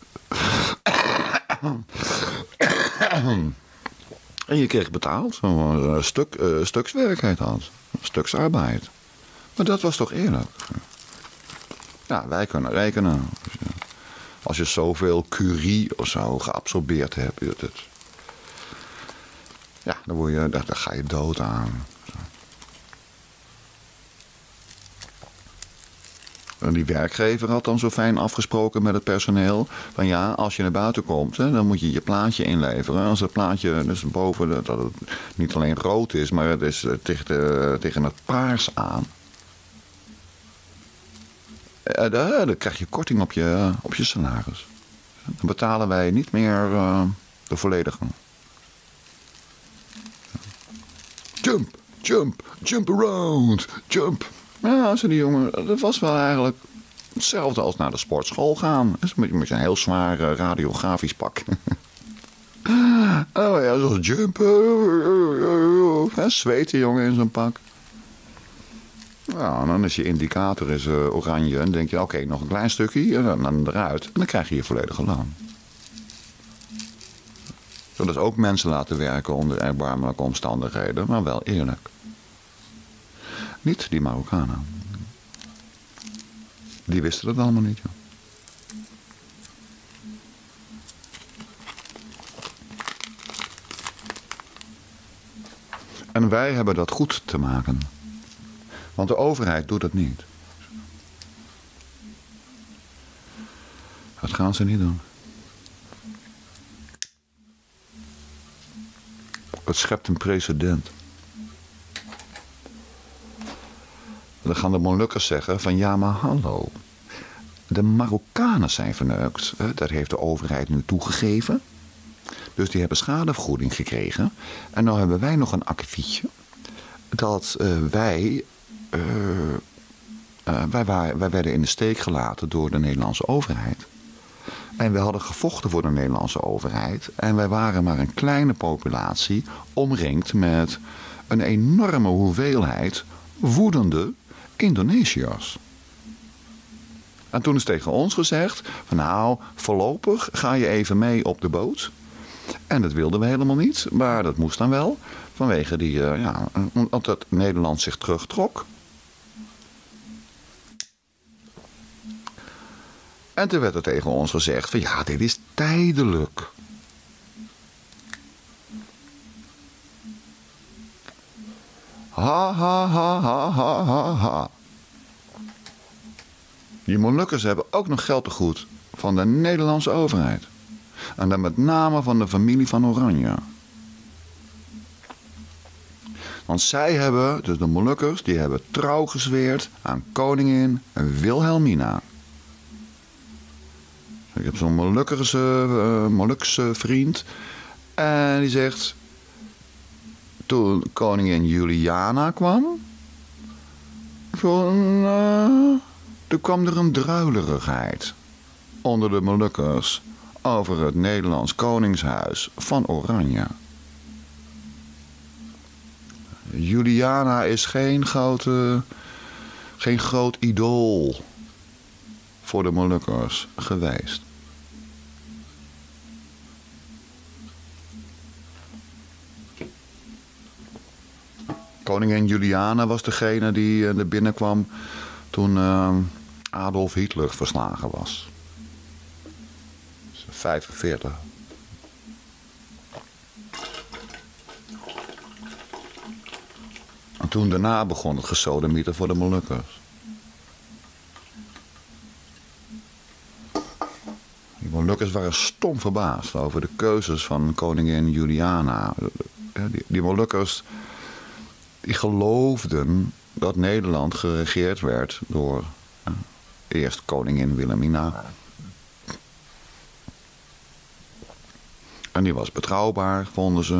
Speaker 1: En je kreeg betaald. Stukswerk heet dat. Stuksarbeid. Maar dat was toch eerlijk? Ja, wij kunnen rekenen. Als je zoveel curie of zo geabsorbeerd hebt. Ja, dan ga je dood aan. En die werkgever had dan zo fijn afgesproken met het personeel. Van ja, als je naar buiten komt, hè, dan moet je je plaatje inleveren. Als het plaatje dus boven, dat het niet alleen rood is, maar het is tegen het paars aan. Dan krijg je korting op je salaris. Dan betalen wij niet meer de volledige. Jump, jump, jump around, jump. Ja, zei die jongen, dat was wel eigenlijk hetzelfde als naar de sportschool gaan. Dus met je een heel zwaar radiografisch pak. Oh ja, Zoals jumpen. Zweten, jongen, in zo'n pak. Ja, en dan is je indicator oranje. En dan denk je, oké, nog een klein stukje. En dan eruit. En dan krijg je je volledige loon. Zullen dus ook mensen laten werken onder erbarmelijke omstandigheden. Maar wel eerlijk. Niet die Marokkanen. Die wisten dat allemaal niet, joh. En wij hebben dat goed te maken. Want de overheid doet dat niet. Dat gaan ze niet doen. Het schept een precedent. Dan gaan de Molukkers zeggen van ja, maar hallo. De Marokkanen zijn verneukt. Dat heeft de overheid nu toegegeven. Dus die hebben schadevergoeding gekregen. En nou hebben wij nog een akkefietje. Dat wij werden in de steek gelaten door de Nederlandse overheid. En we hadden gevochten voor de Nederlandse overheid. En wij waren maar een kleine populatie omringd met een enorme hoeveelheid woedende Indonesiërs. En toen is tegen ons gezegd van nou, voorlopig ga je even mee op de boot. En dat wilden we helemaal niet, maar dat moest dan wel. Vanwege die, omdat het Nederland zich terugtrok. En toen werd er tegen ons gezegd van ja, dit is tijdelijk. Ha, ha, ha, ha, ha, ha, ha. Die Molukkers hebben ook nog geld te goed van de Nederlandse overheid. En dan met name van de familie van Oranje. Want zij hebben, dus de Molukkers, die hebben trouw gezweerd aan koningin Wilhelmina. Ik heb zo'n Molukse vriend. En die zegt, toen koningin Juliana kwam, toen kwam er een druilerigheid onder de Molukkers over het Nederlands Koningshuis van Oranje. Juliana is geen groot idool voor de Molukkers geweest. Koningin Juliana was degene die er binnenkwam toen Adolf Hitler verslagen was. 45. En toen daarna begon het gesodemieten voor de Molukkers. Die Molukkers waren stom verbaasd over de keuzes van koningin Juliana. Die Molukkers die geloofden dat Nederland geregeerd werd door eerst koningin Wilhelmina. En die was betrouwbaar, vonden ze.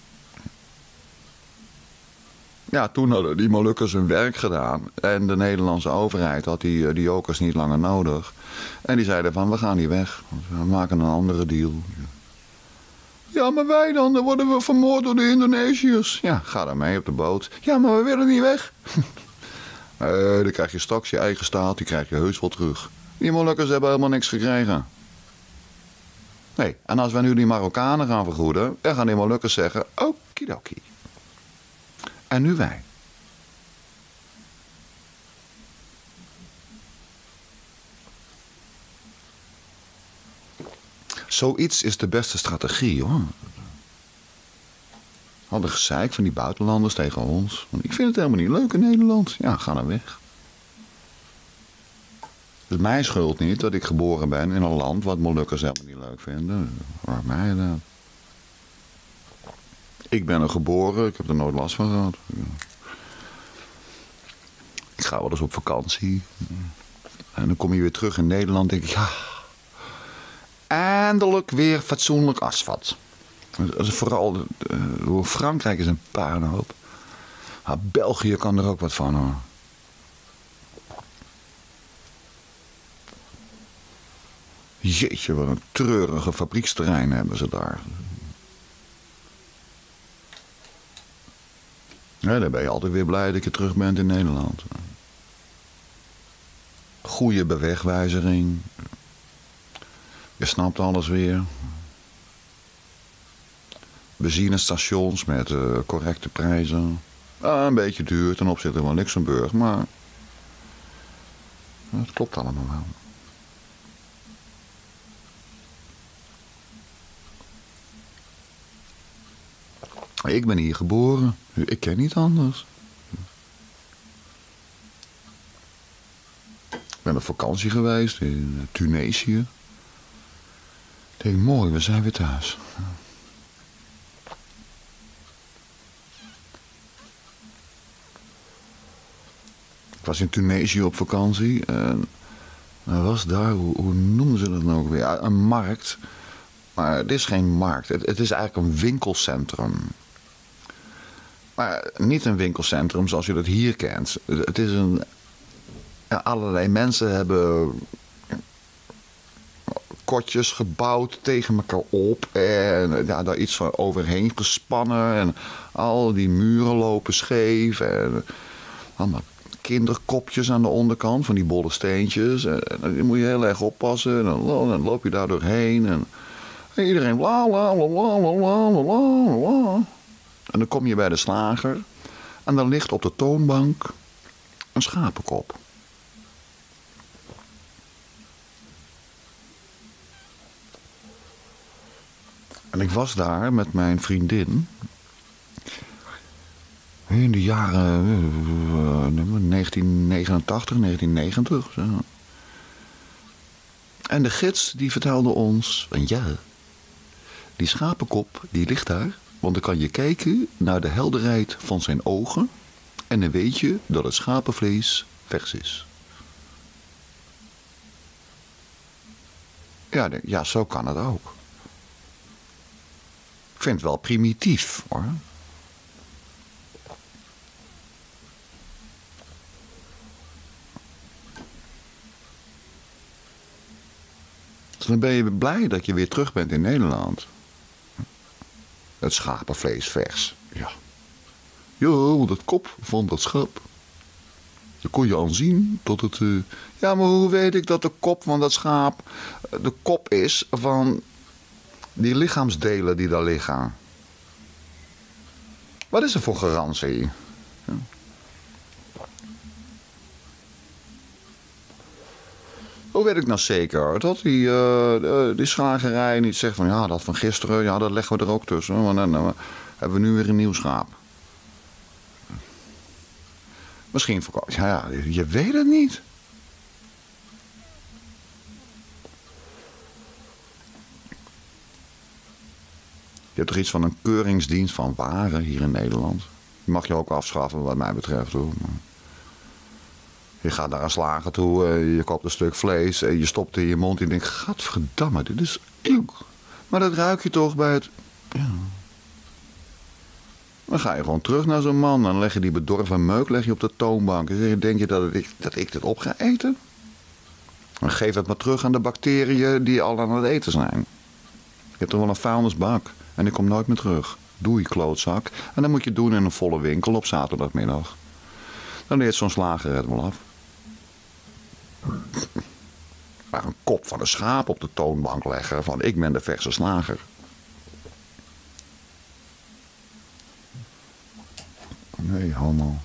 Speaker 1: Ja, toen hadden die Molukkers hun werk gedaan. En de Nederlandse overheid had die jokers niet langer nodig. En die zeiden van, we gaan hier weg. We maken een andere deal. Ja, maar wij dan worden we vermoord door de Indonesiërs. Ja, ga dan mee op de boot. Ja, maar we willen niet weg. Dan krijg je straks je eigen staat, die krijg je heus wel terug. Die Molukkers hebben helemaal niks gekregen. Nee, en als wij nu die Marokkanen gaan vergoeden, dan gaan die Molukkers zeggen, okidoki. En nu wij. Zoiets is de beste strategie, hoor. Hadden gezeik van die buitenlanders tegen ons. Want ik vind het helemaal niet leuk in Nederland. Ja, ga dan weg. Het is mijn schuld niet dat ik geboren ben in een land wat Molukkers helemaal niet leuk vinden. Waar mij dat? Ik ben er geboren, ik heb er nooit last van gehad. Ik ga wel eens op vakantie. En dan kom je weer terug in Nederland, denk ik, ja, eindelijk weer fatsoenlijk asfalt. Vooral Frankrijk is een puinhoop. Maar België kan er ook wat van, hoor. Jeetje, wat een treurige fabrieksterrein hebben ze daar. Ja, dan ben je altijd weer blij dat je terug bent in Nederland. Goede bewegwijzering. Je snapt alles weer. Benzinestations met correcte prijzen. Een beetje duur ten opzichte van Luxemburg, maar het klopt allemaal wel. Ik ben hier geboren. Ik ken niet anders. Ik ben op vakantie geweest in Tunesië. Ik denk, mooi, we zijn weer thuis. Ik was in Tunesië op vakantie en er was daar, hoe noemen ze dat nou ook weer? Ja, een markt. Maar het is geen markt. Het is eigenlijk een winkelcentrum. Maar niet een winkelcentrum zoals je dat hier kent. Het is een... Ja, allerlei mensen hebben kotjes gebouwd tegen elkaar op. En ja, daar iets van overheen gespannen. En al die muren lopen scheef. En allemaal kinderkopjes aan de onderkant van die bolle steentjes. En daar moet je heel erg oppassen. En dan loop je daar doorheen. En iedereen la la la la la la la la. En dan kom je bij de slager. En dan ligt op de toonbank een schapenkop. En ik was daar met mijn vriendin. In de jaren 1989, 1990. Zo. En de gids die vertelde ons, ja, die schapenkop die ligt daar. Want dan kan je kijken naar de helderheid van zijn ogen. En dan weet je dat het schapenvlees vers is. Ja, zo kan het ook. Ik vind het wel primitief, hoor. Dus dan ben je blij dat je weer terug bent in Nederland. Het schapenvlees vers. Ja. Jo, dat kop van dat schaap. Dan kon je aan zien dat het... Ja, maar hoe weet ik dat de kop van dat schaap de kop is van die lichaamsdelen die daar liggen? Wat is er voor garantie? Ja. Hoe weet ik nou zeker dat die slagerij niet zegt van... Ja, dat van gisteren, ja, dat leggen we er ook tussen. Want dan hebben we nu weer een nieuw schaap. Misschien verkoop... Ja, je weet het niet. Je hebt toch iets van een keuringsdienst van waren hier in Nederland. Die mag je ook afschaffen wat mij betreft, hoor. Je gaat naar een slager toe, je koopt een stuk vlees en je stopt het in je mond en je denkt, gadverdamme, dit is eeuw. Maar dat ruik je toch bij het... Ja. Dan ga je gewoon terug naar zo'n man, dan leg je die bedorven meuk leg je op de toonbank. En zeg je, denk je dat ik dit op ga eten? Dan geef het maar terug aan de bacteriën die al aan het eten zijn. Je hebt toch wel een vuilnisbak en ik kom nooit meer terug. Doei, klootzak. En dan moet je het doen in een volle winkel op zaterdagmiddag. Dan leert zo'n slager het wel af. Maar een kop van een schaap op de toonbank leggen van ik ben de verse slager. Nee, homo.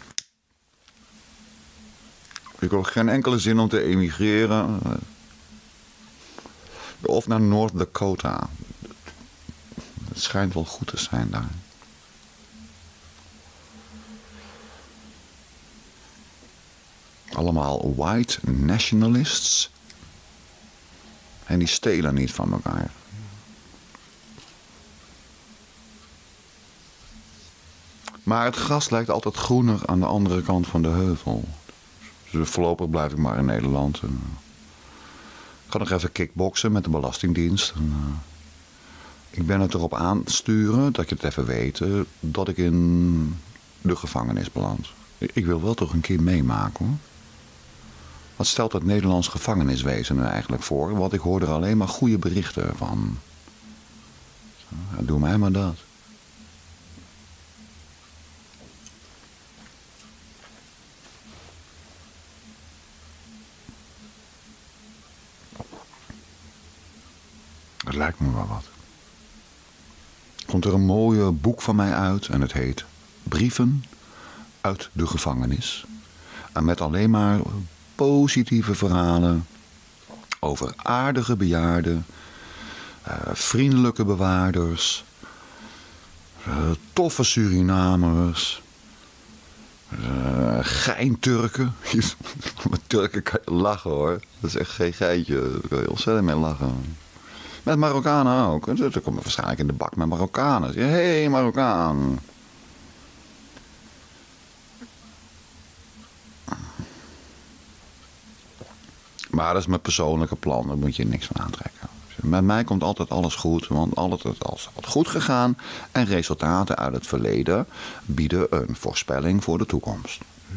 Speaker 1: Ik heb geen enkele zin om te emigreren. Of naar North Dakota. Het schijnt wel goed te zijn daar. Allemaal white nationalists. En die stelen niet van elkaar. Maar het gras lijkt altijd groener aan de andere kant van de heuvel. Dus voorlopig blijf ik maar in Nederland. Ik ga nog even kickboksen met de Belastingdienst. Ik ben het erop aansturen, dat je het even weet, dat ik in de gevangenis beland. Ik wil wel toch een keer meemaken, hoor. Wat stelt het Nederlands gevangeniswezen er eigenlijk voor? Want ik hoor er alleen maar goede berichten van. Doe mij maar dat. Dat lijkt me wel wat. Komt er een mooi boek van mij uit en het heet Brieven uit de gevangenis. En met alleen maar positieve verhalen over aardige bejaarden, vriendelijke bewaarders, toffe Surinamers, geinturken. Met Turken kan je lachen hoor. Dat is echt geen geitje. Daar kan je ontzettend mee lachen. Met Marokkanen ook. Dan kom je waarschijnlijk in de bak met Marokkanen. Hé, Marokkaan. Maar dat is mijn persoonlijke plan. Daar moet je niks van aantrekken. Met mij komt altijd alles goed. Want altijd alles goed gegaan. En resultaten uit het verleden bieden een voorspelling voor de toekomst.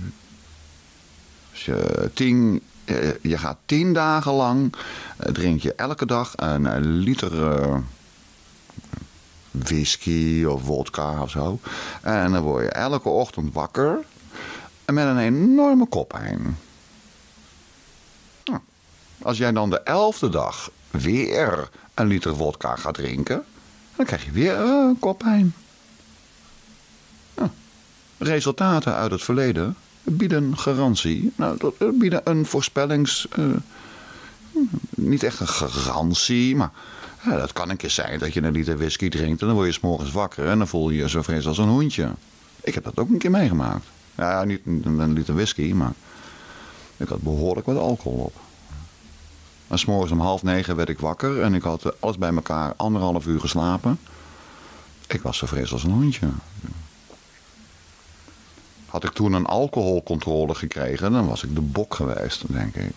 Speaker 1: Dus je gaat 10 dagen lang. Drink je elke dag een liter whisky of vodka of zo. En dan word je elke ochtend wakker. En met een enorme koppijn. Als jij dan de 11e dag weer een liter vodka gaat drinken, dan krijg je weer koppijn. Resultaten uit het verleden bieden garantie. Nou, bieden een voorspellings... niet echt een garantie, maar dat kan een keer zijn dat je een liter whisky drinkt en dan word je 's morgens wakker en dan voel je je zo fris als een hoentje. Ik heb dat ook een keer meegemaakt. Ja, niet een liter whisky, maar ik had behoorlijk wat alcohol op. En 's morgens om 8:30 werd ik wakker en ik had alles bij elkaar 1,5 uur geslapen. Ik was zo fris als een hondje. Had ik toen een alcoholcontrole gekregen, dan was ik de bok geweest, denk ik.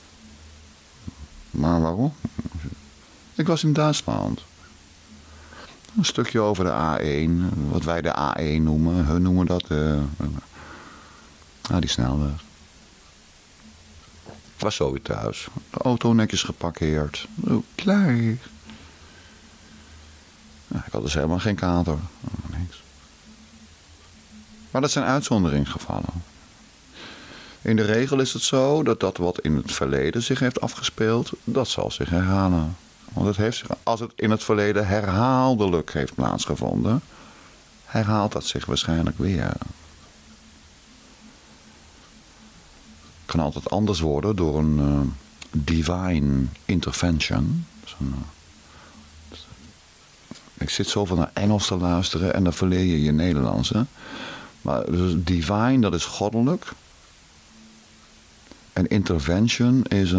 Speaker 1: Maar waarom? Ik was in Duitsland. Een stukje over de A1, wat wij de A1 noemen. Hun noemen dat die snelweg. Ik was zo weer thuis. De auto netjes geparkeerd. Klaar. Ja, ik had dus helemaal geen kater. Niks. Maar dat zijn uitzonderingsgevallen. In de regel is het zo dat dat wat in het verleden zich heeft afgespeeld, dat zal zich herhalen. Want het heeft zich, als het in het verleden herhaaldelijk heeft plaatsgevonden, herhaalt dat zich waarschijnlijk weer. Het kan altijd anders worden door een divine intervention. Ik zit zoveel naar Engels te luisteren en dan verleer je je Nederlands. Hè? Maar dus divine, dat is goddelijk. En intervention is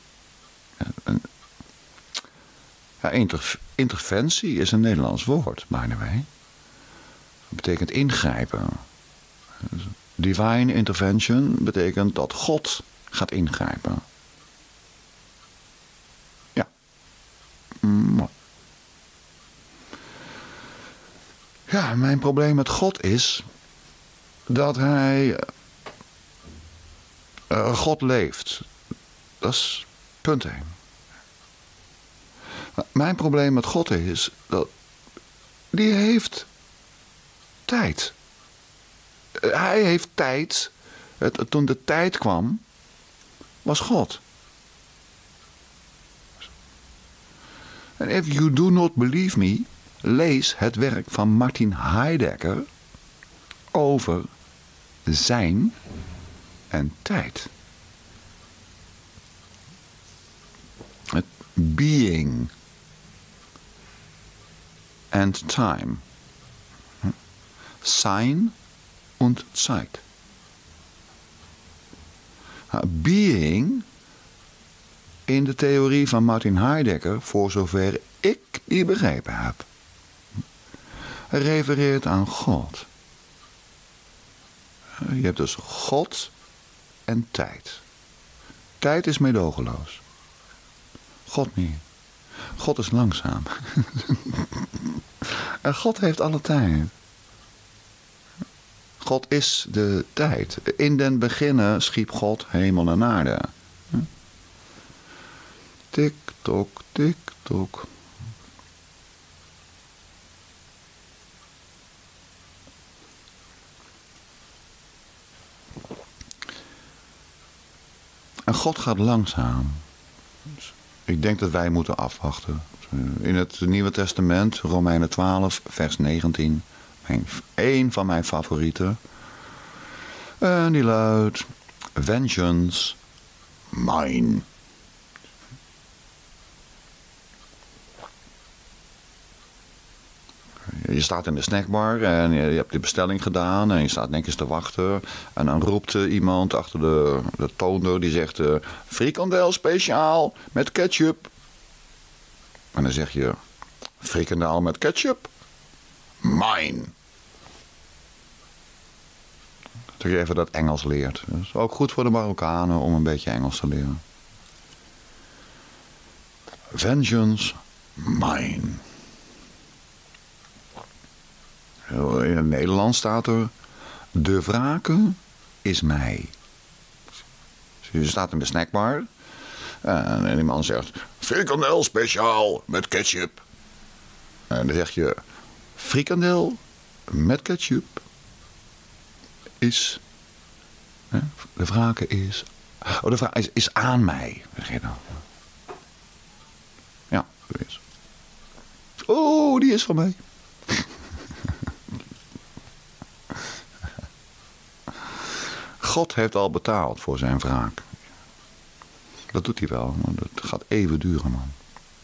Speaker 1: interventie is een Nederlands woord, by the way. Dat betekent ingrijpen. Dus divine intervention betekent dat God gaat ingrijpen. Ja. Ja, mijn probleem met God is dat hij... God leeft. Dat is punt 1. Mijn probleem met God is dat die heeft tijd. Hij heeft tijd. Toen de tijd kwam, was God. En if you do not believe me, lees het werk van Martin Heidegger over zijn en tijd. Het being and time. Sein und Zeit. Being in de theorie van Martin Heidegger, voor zover ik die begrepen heb, refereert aan God. Je hebt dus God en tijd. Tijd is meedogenloos. God niet. God is langzaam. En God heeft alle tijd. God is de tijd. In den beginnen schiep God hemel en aarde. Tik, tok, tik, tok. En God gaat langzaam. Dus ik denk dat wij moeten afwachten. In het Nieuwe Testament, Romeinen 12, vers 19. Een van mijn favorieten. En die luidt: Vengeance mine. Je staat in de snackbar en je hebt de bestelling gedaan en je staat netjes te wachten. En dan roept iemand achter de toonder die zegt: frikandel speciaal met ketchup. En dan zeg je: frikandel met ketchup? Mine. Dat je even dat Engels leert. Dat is ook goed voor de Marokkanen om een beetje Engels te leren. Vengeance mine. In het Nederlands staat er: de wraken is mij. Je staat in de snackbar en die man zegt: frikandel speciaal met ketchup. En dan zeg je: frikandel met ketchup is... De wraken is... Oh, de vraag is aan mij. Zeg je dan. Ja, dat is. Oh, die is van mij. God heeft al betaald voor zijn wraak. Dat doet hij wel, maar dat gaat even duren, man.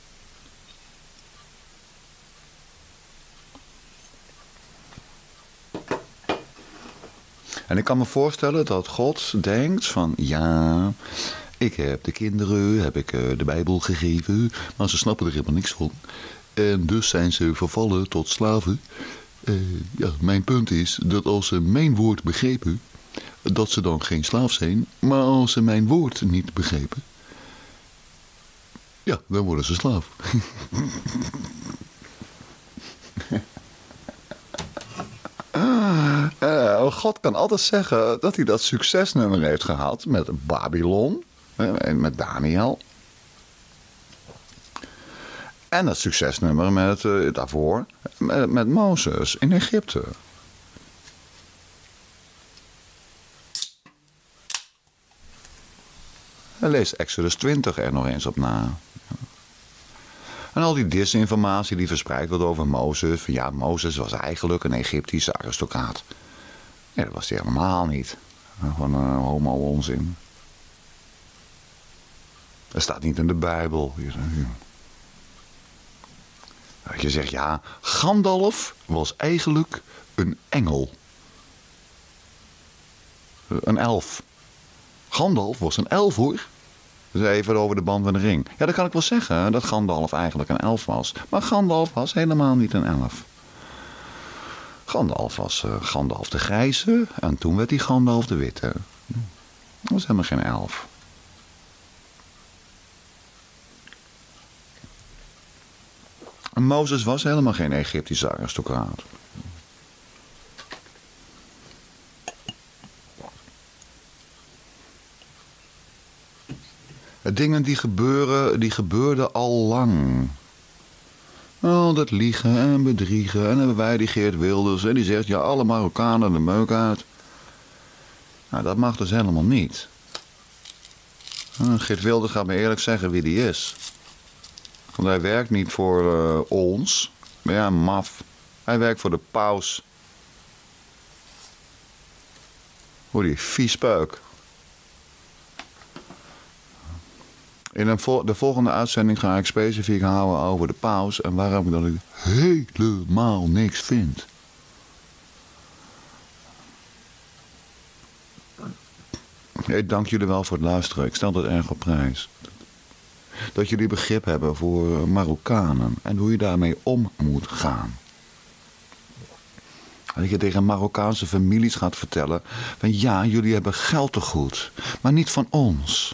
Speaker 1: En ik kan me voorstellen dat God denkt van: ja, ik heb de kinderen, heb ik de Bijbel gegeven, maar ze snappen er helemaal niks van. En dus zijn ze vervallen tot slaven. Ja, mijn punt is dat als ze mijn woord begrepen, dat ze dan geen slaaf zijn. Maar als ze mijn woord niet begrepen, ja, dan worden ze slaaf. God kan altijd zeggen dat hij dat succesnummer heeft gehad met Babylon en met Daniel. En dat succesnummer met, daarvoor met Mozes in Egypte. En lees Exodus 20 er nog eens op na. En al die disinformatie die verspreid wordt over Mozes. Van ja, Mozes was eigenlijk een Egyptische aristocraat. Nee, dat was hij helemaal niet. Gewoon een homo-onzin. Dat staat niet in de Bijbel. Je zegt, ja, Gandalf was eigenlijk een engel. Een elf. Gandalf was een elf, hoor. Dus even over de band van de ring. Ja, dan kan ik wel zeggen dat Gandalf eigenlijk een elf was. Maar Gandalf was helemaal niet een elf. Gandalf was Gandalf de Grijze en toen werd hij Gandalf de Witte. Dat was helemaal geen elf. En Mozes was helemaal geen Egyptische aristocraat. Dingen die gebeurden al lang. Oh, dat liegen en bedriegen. En dan hebben wij die Geert Wilders. En die zegt, ja, alle Marokkanen de meuk uit. Nou, dat mag dus helemaal niet. Geert Wilders gaat me eerlijk zeggen wie die is. Want hij werkt niet voor ons. Maar ja, maf. Hij werkt voor de paus. Hoe die viespeuk. In de volgende uitzending ga ik specifiek houden over de paus en waarom ik dat helemaal niks vind. Ik dank jullie wel voor het luisteren. Ik stel dat erg op prijs. Dat jullie begrip hebben voor Marokkanen en hoe je daarmee om moet gaan. Dat je tegen Marokkaanse families gaat vertellen van ja, jullie hebben geld te goed, maar niet van ons.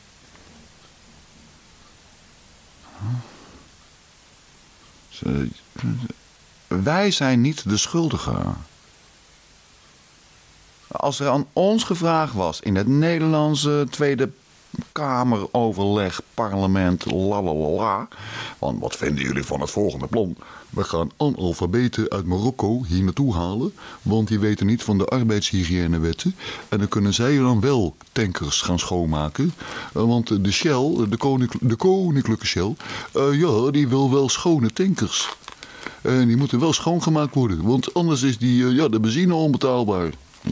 Speaker 1: Wij zijn niet de schuldigen. Als er aan ons gevraagd was in het Nederlandse Tweede kameroverleg, parlement, lalalala. Want wat vinden jullie van het volgende plan? We gaan analfabeten uit Marokko hier naartoe halen, want die weten niet van de arbeidshygiënewetten. En dan kunnen zij dan wel tankers gaan schoonmaken. Want de Shell, de koninklijke Shell, ja, die wil wel schone tankers. En die moeten wel schoongemaakt worden, want anders is de benzine onbetaalbaar.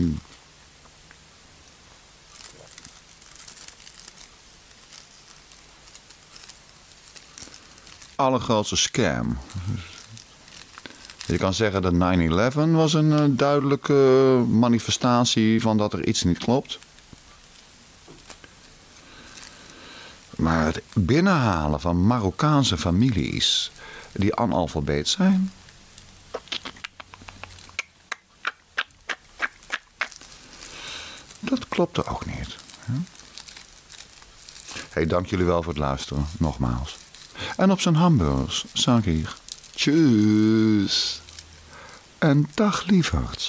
Speaker 1: Allergrootste scam. Je kan zeggen dat 9/11 was een duidelijke manifestatie van dat er iets niet klopt. Maar het binnenhalen van Marokkaanse families die analfabeet zijn, dat klopte ook niet. Hey, dank jullie wel voor het luisteren, nogmaals. En op zijn hamburgers zag ik hier. Tjus. En dag lieverd.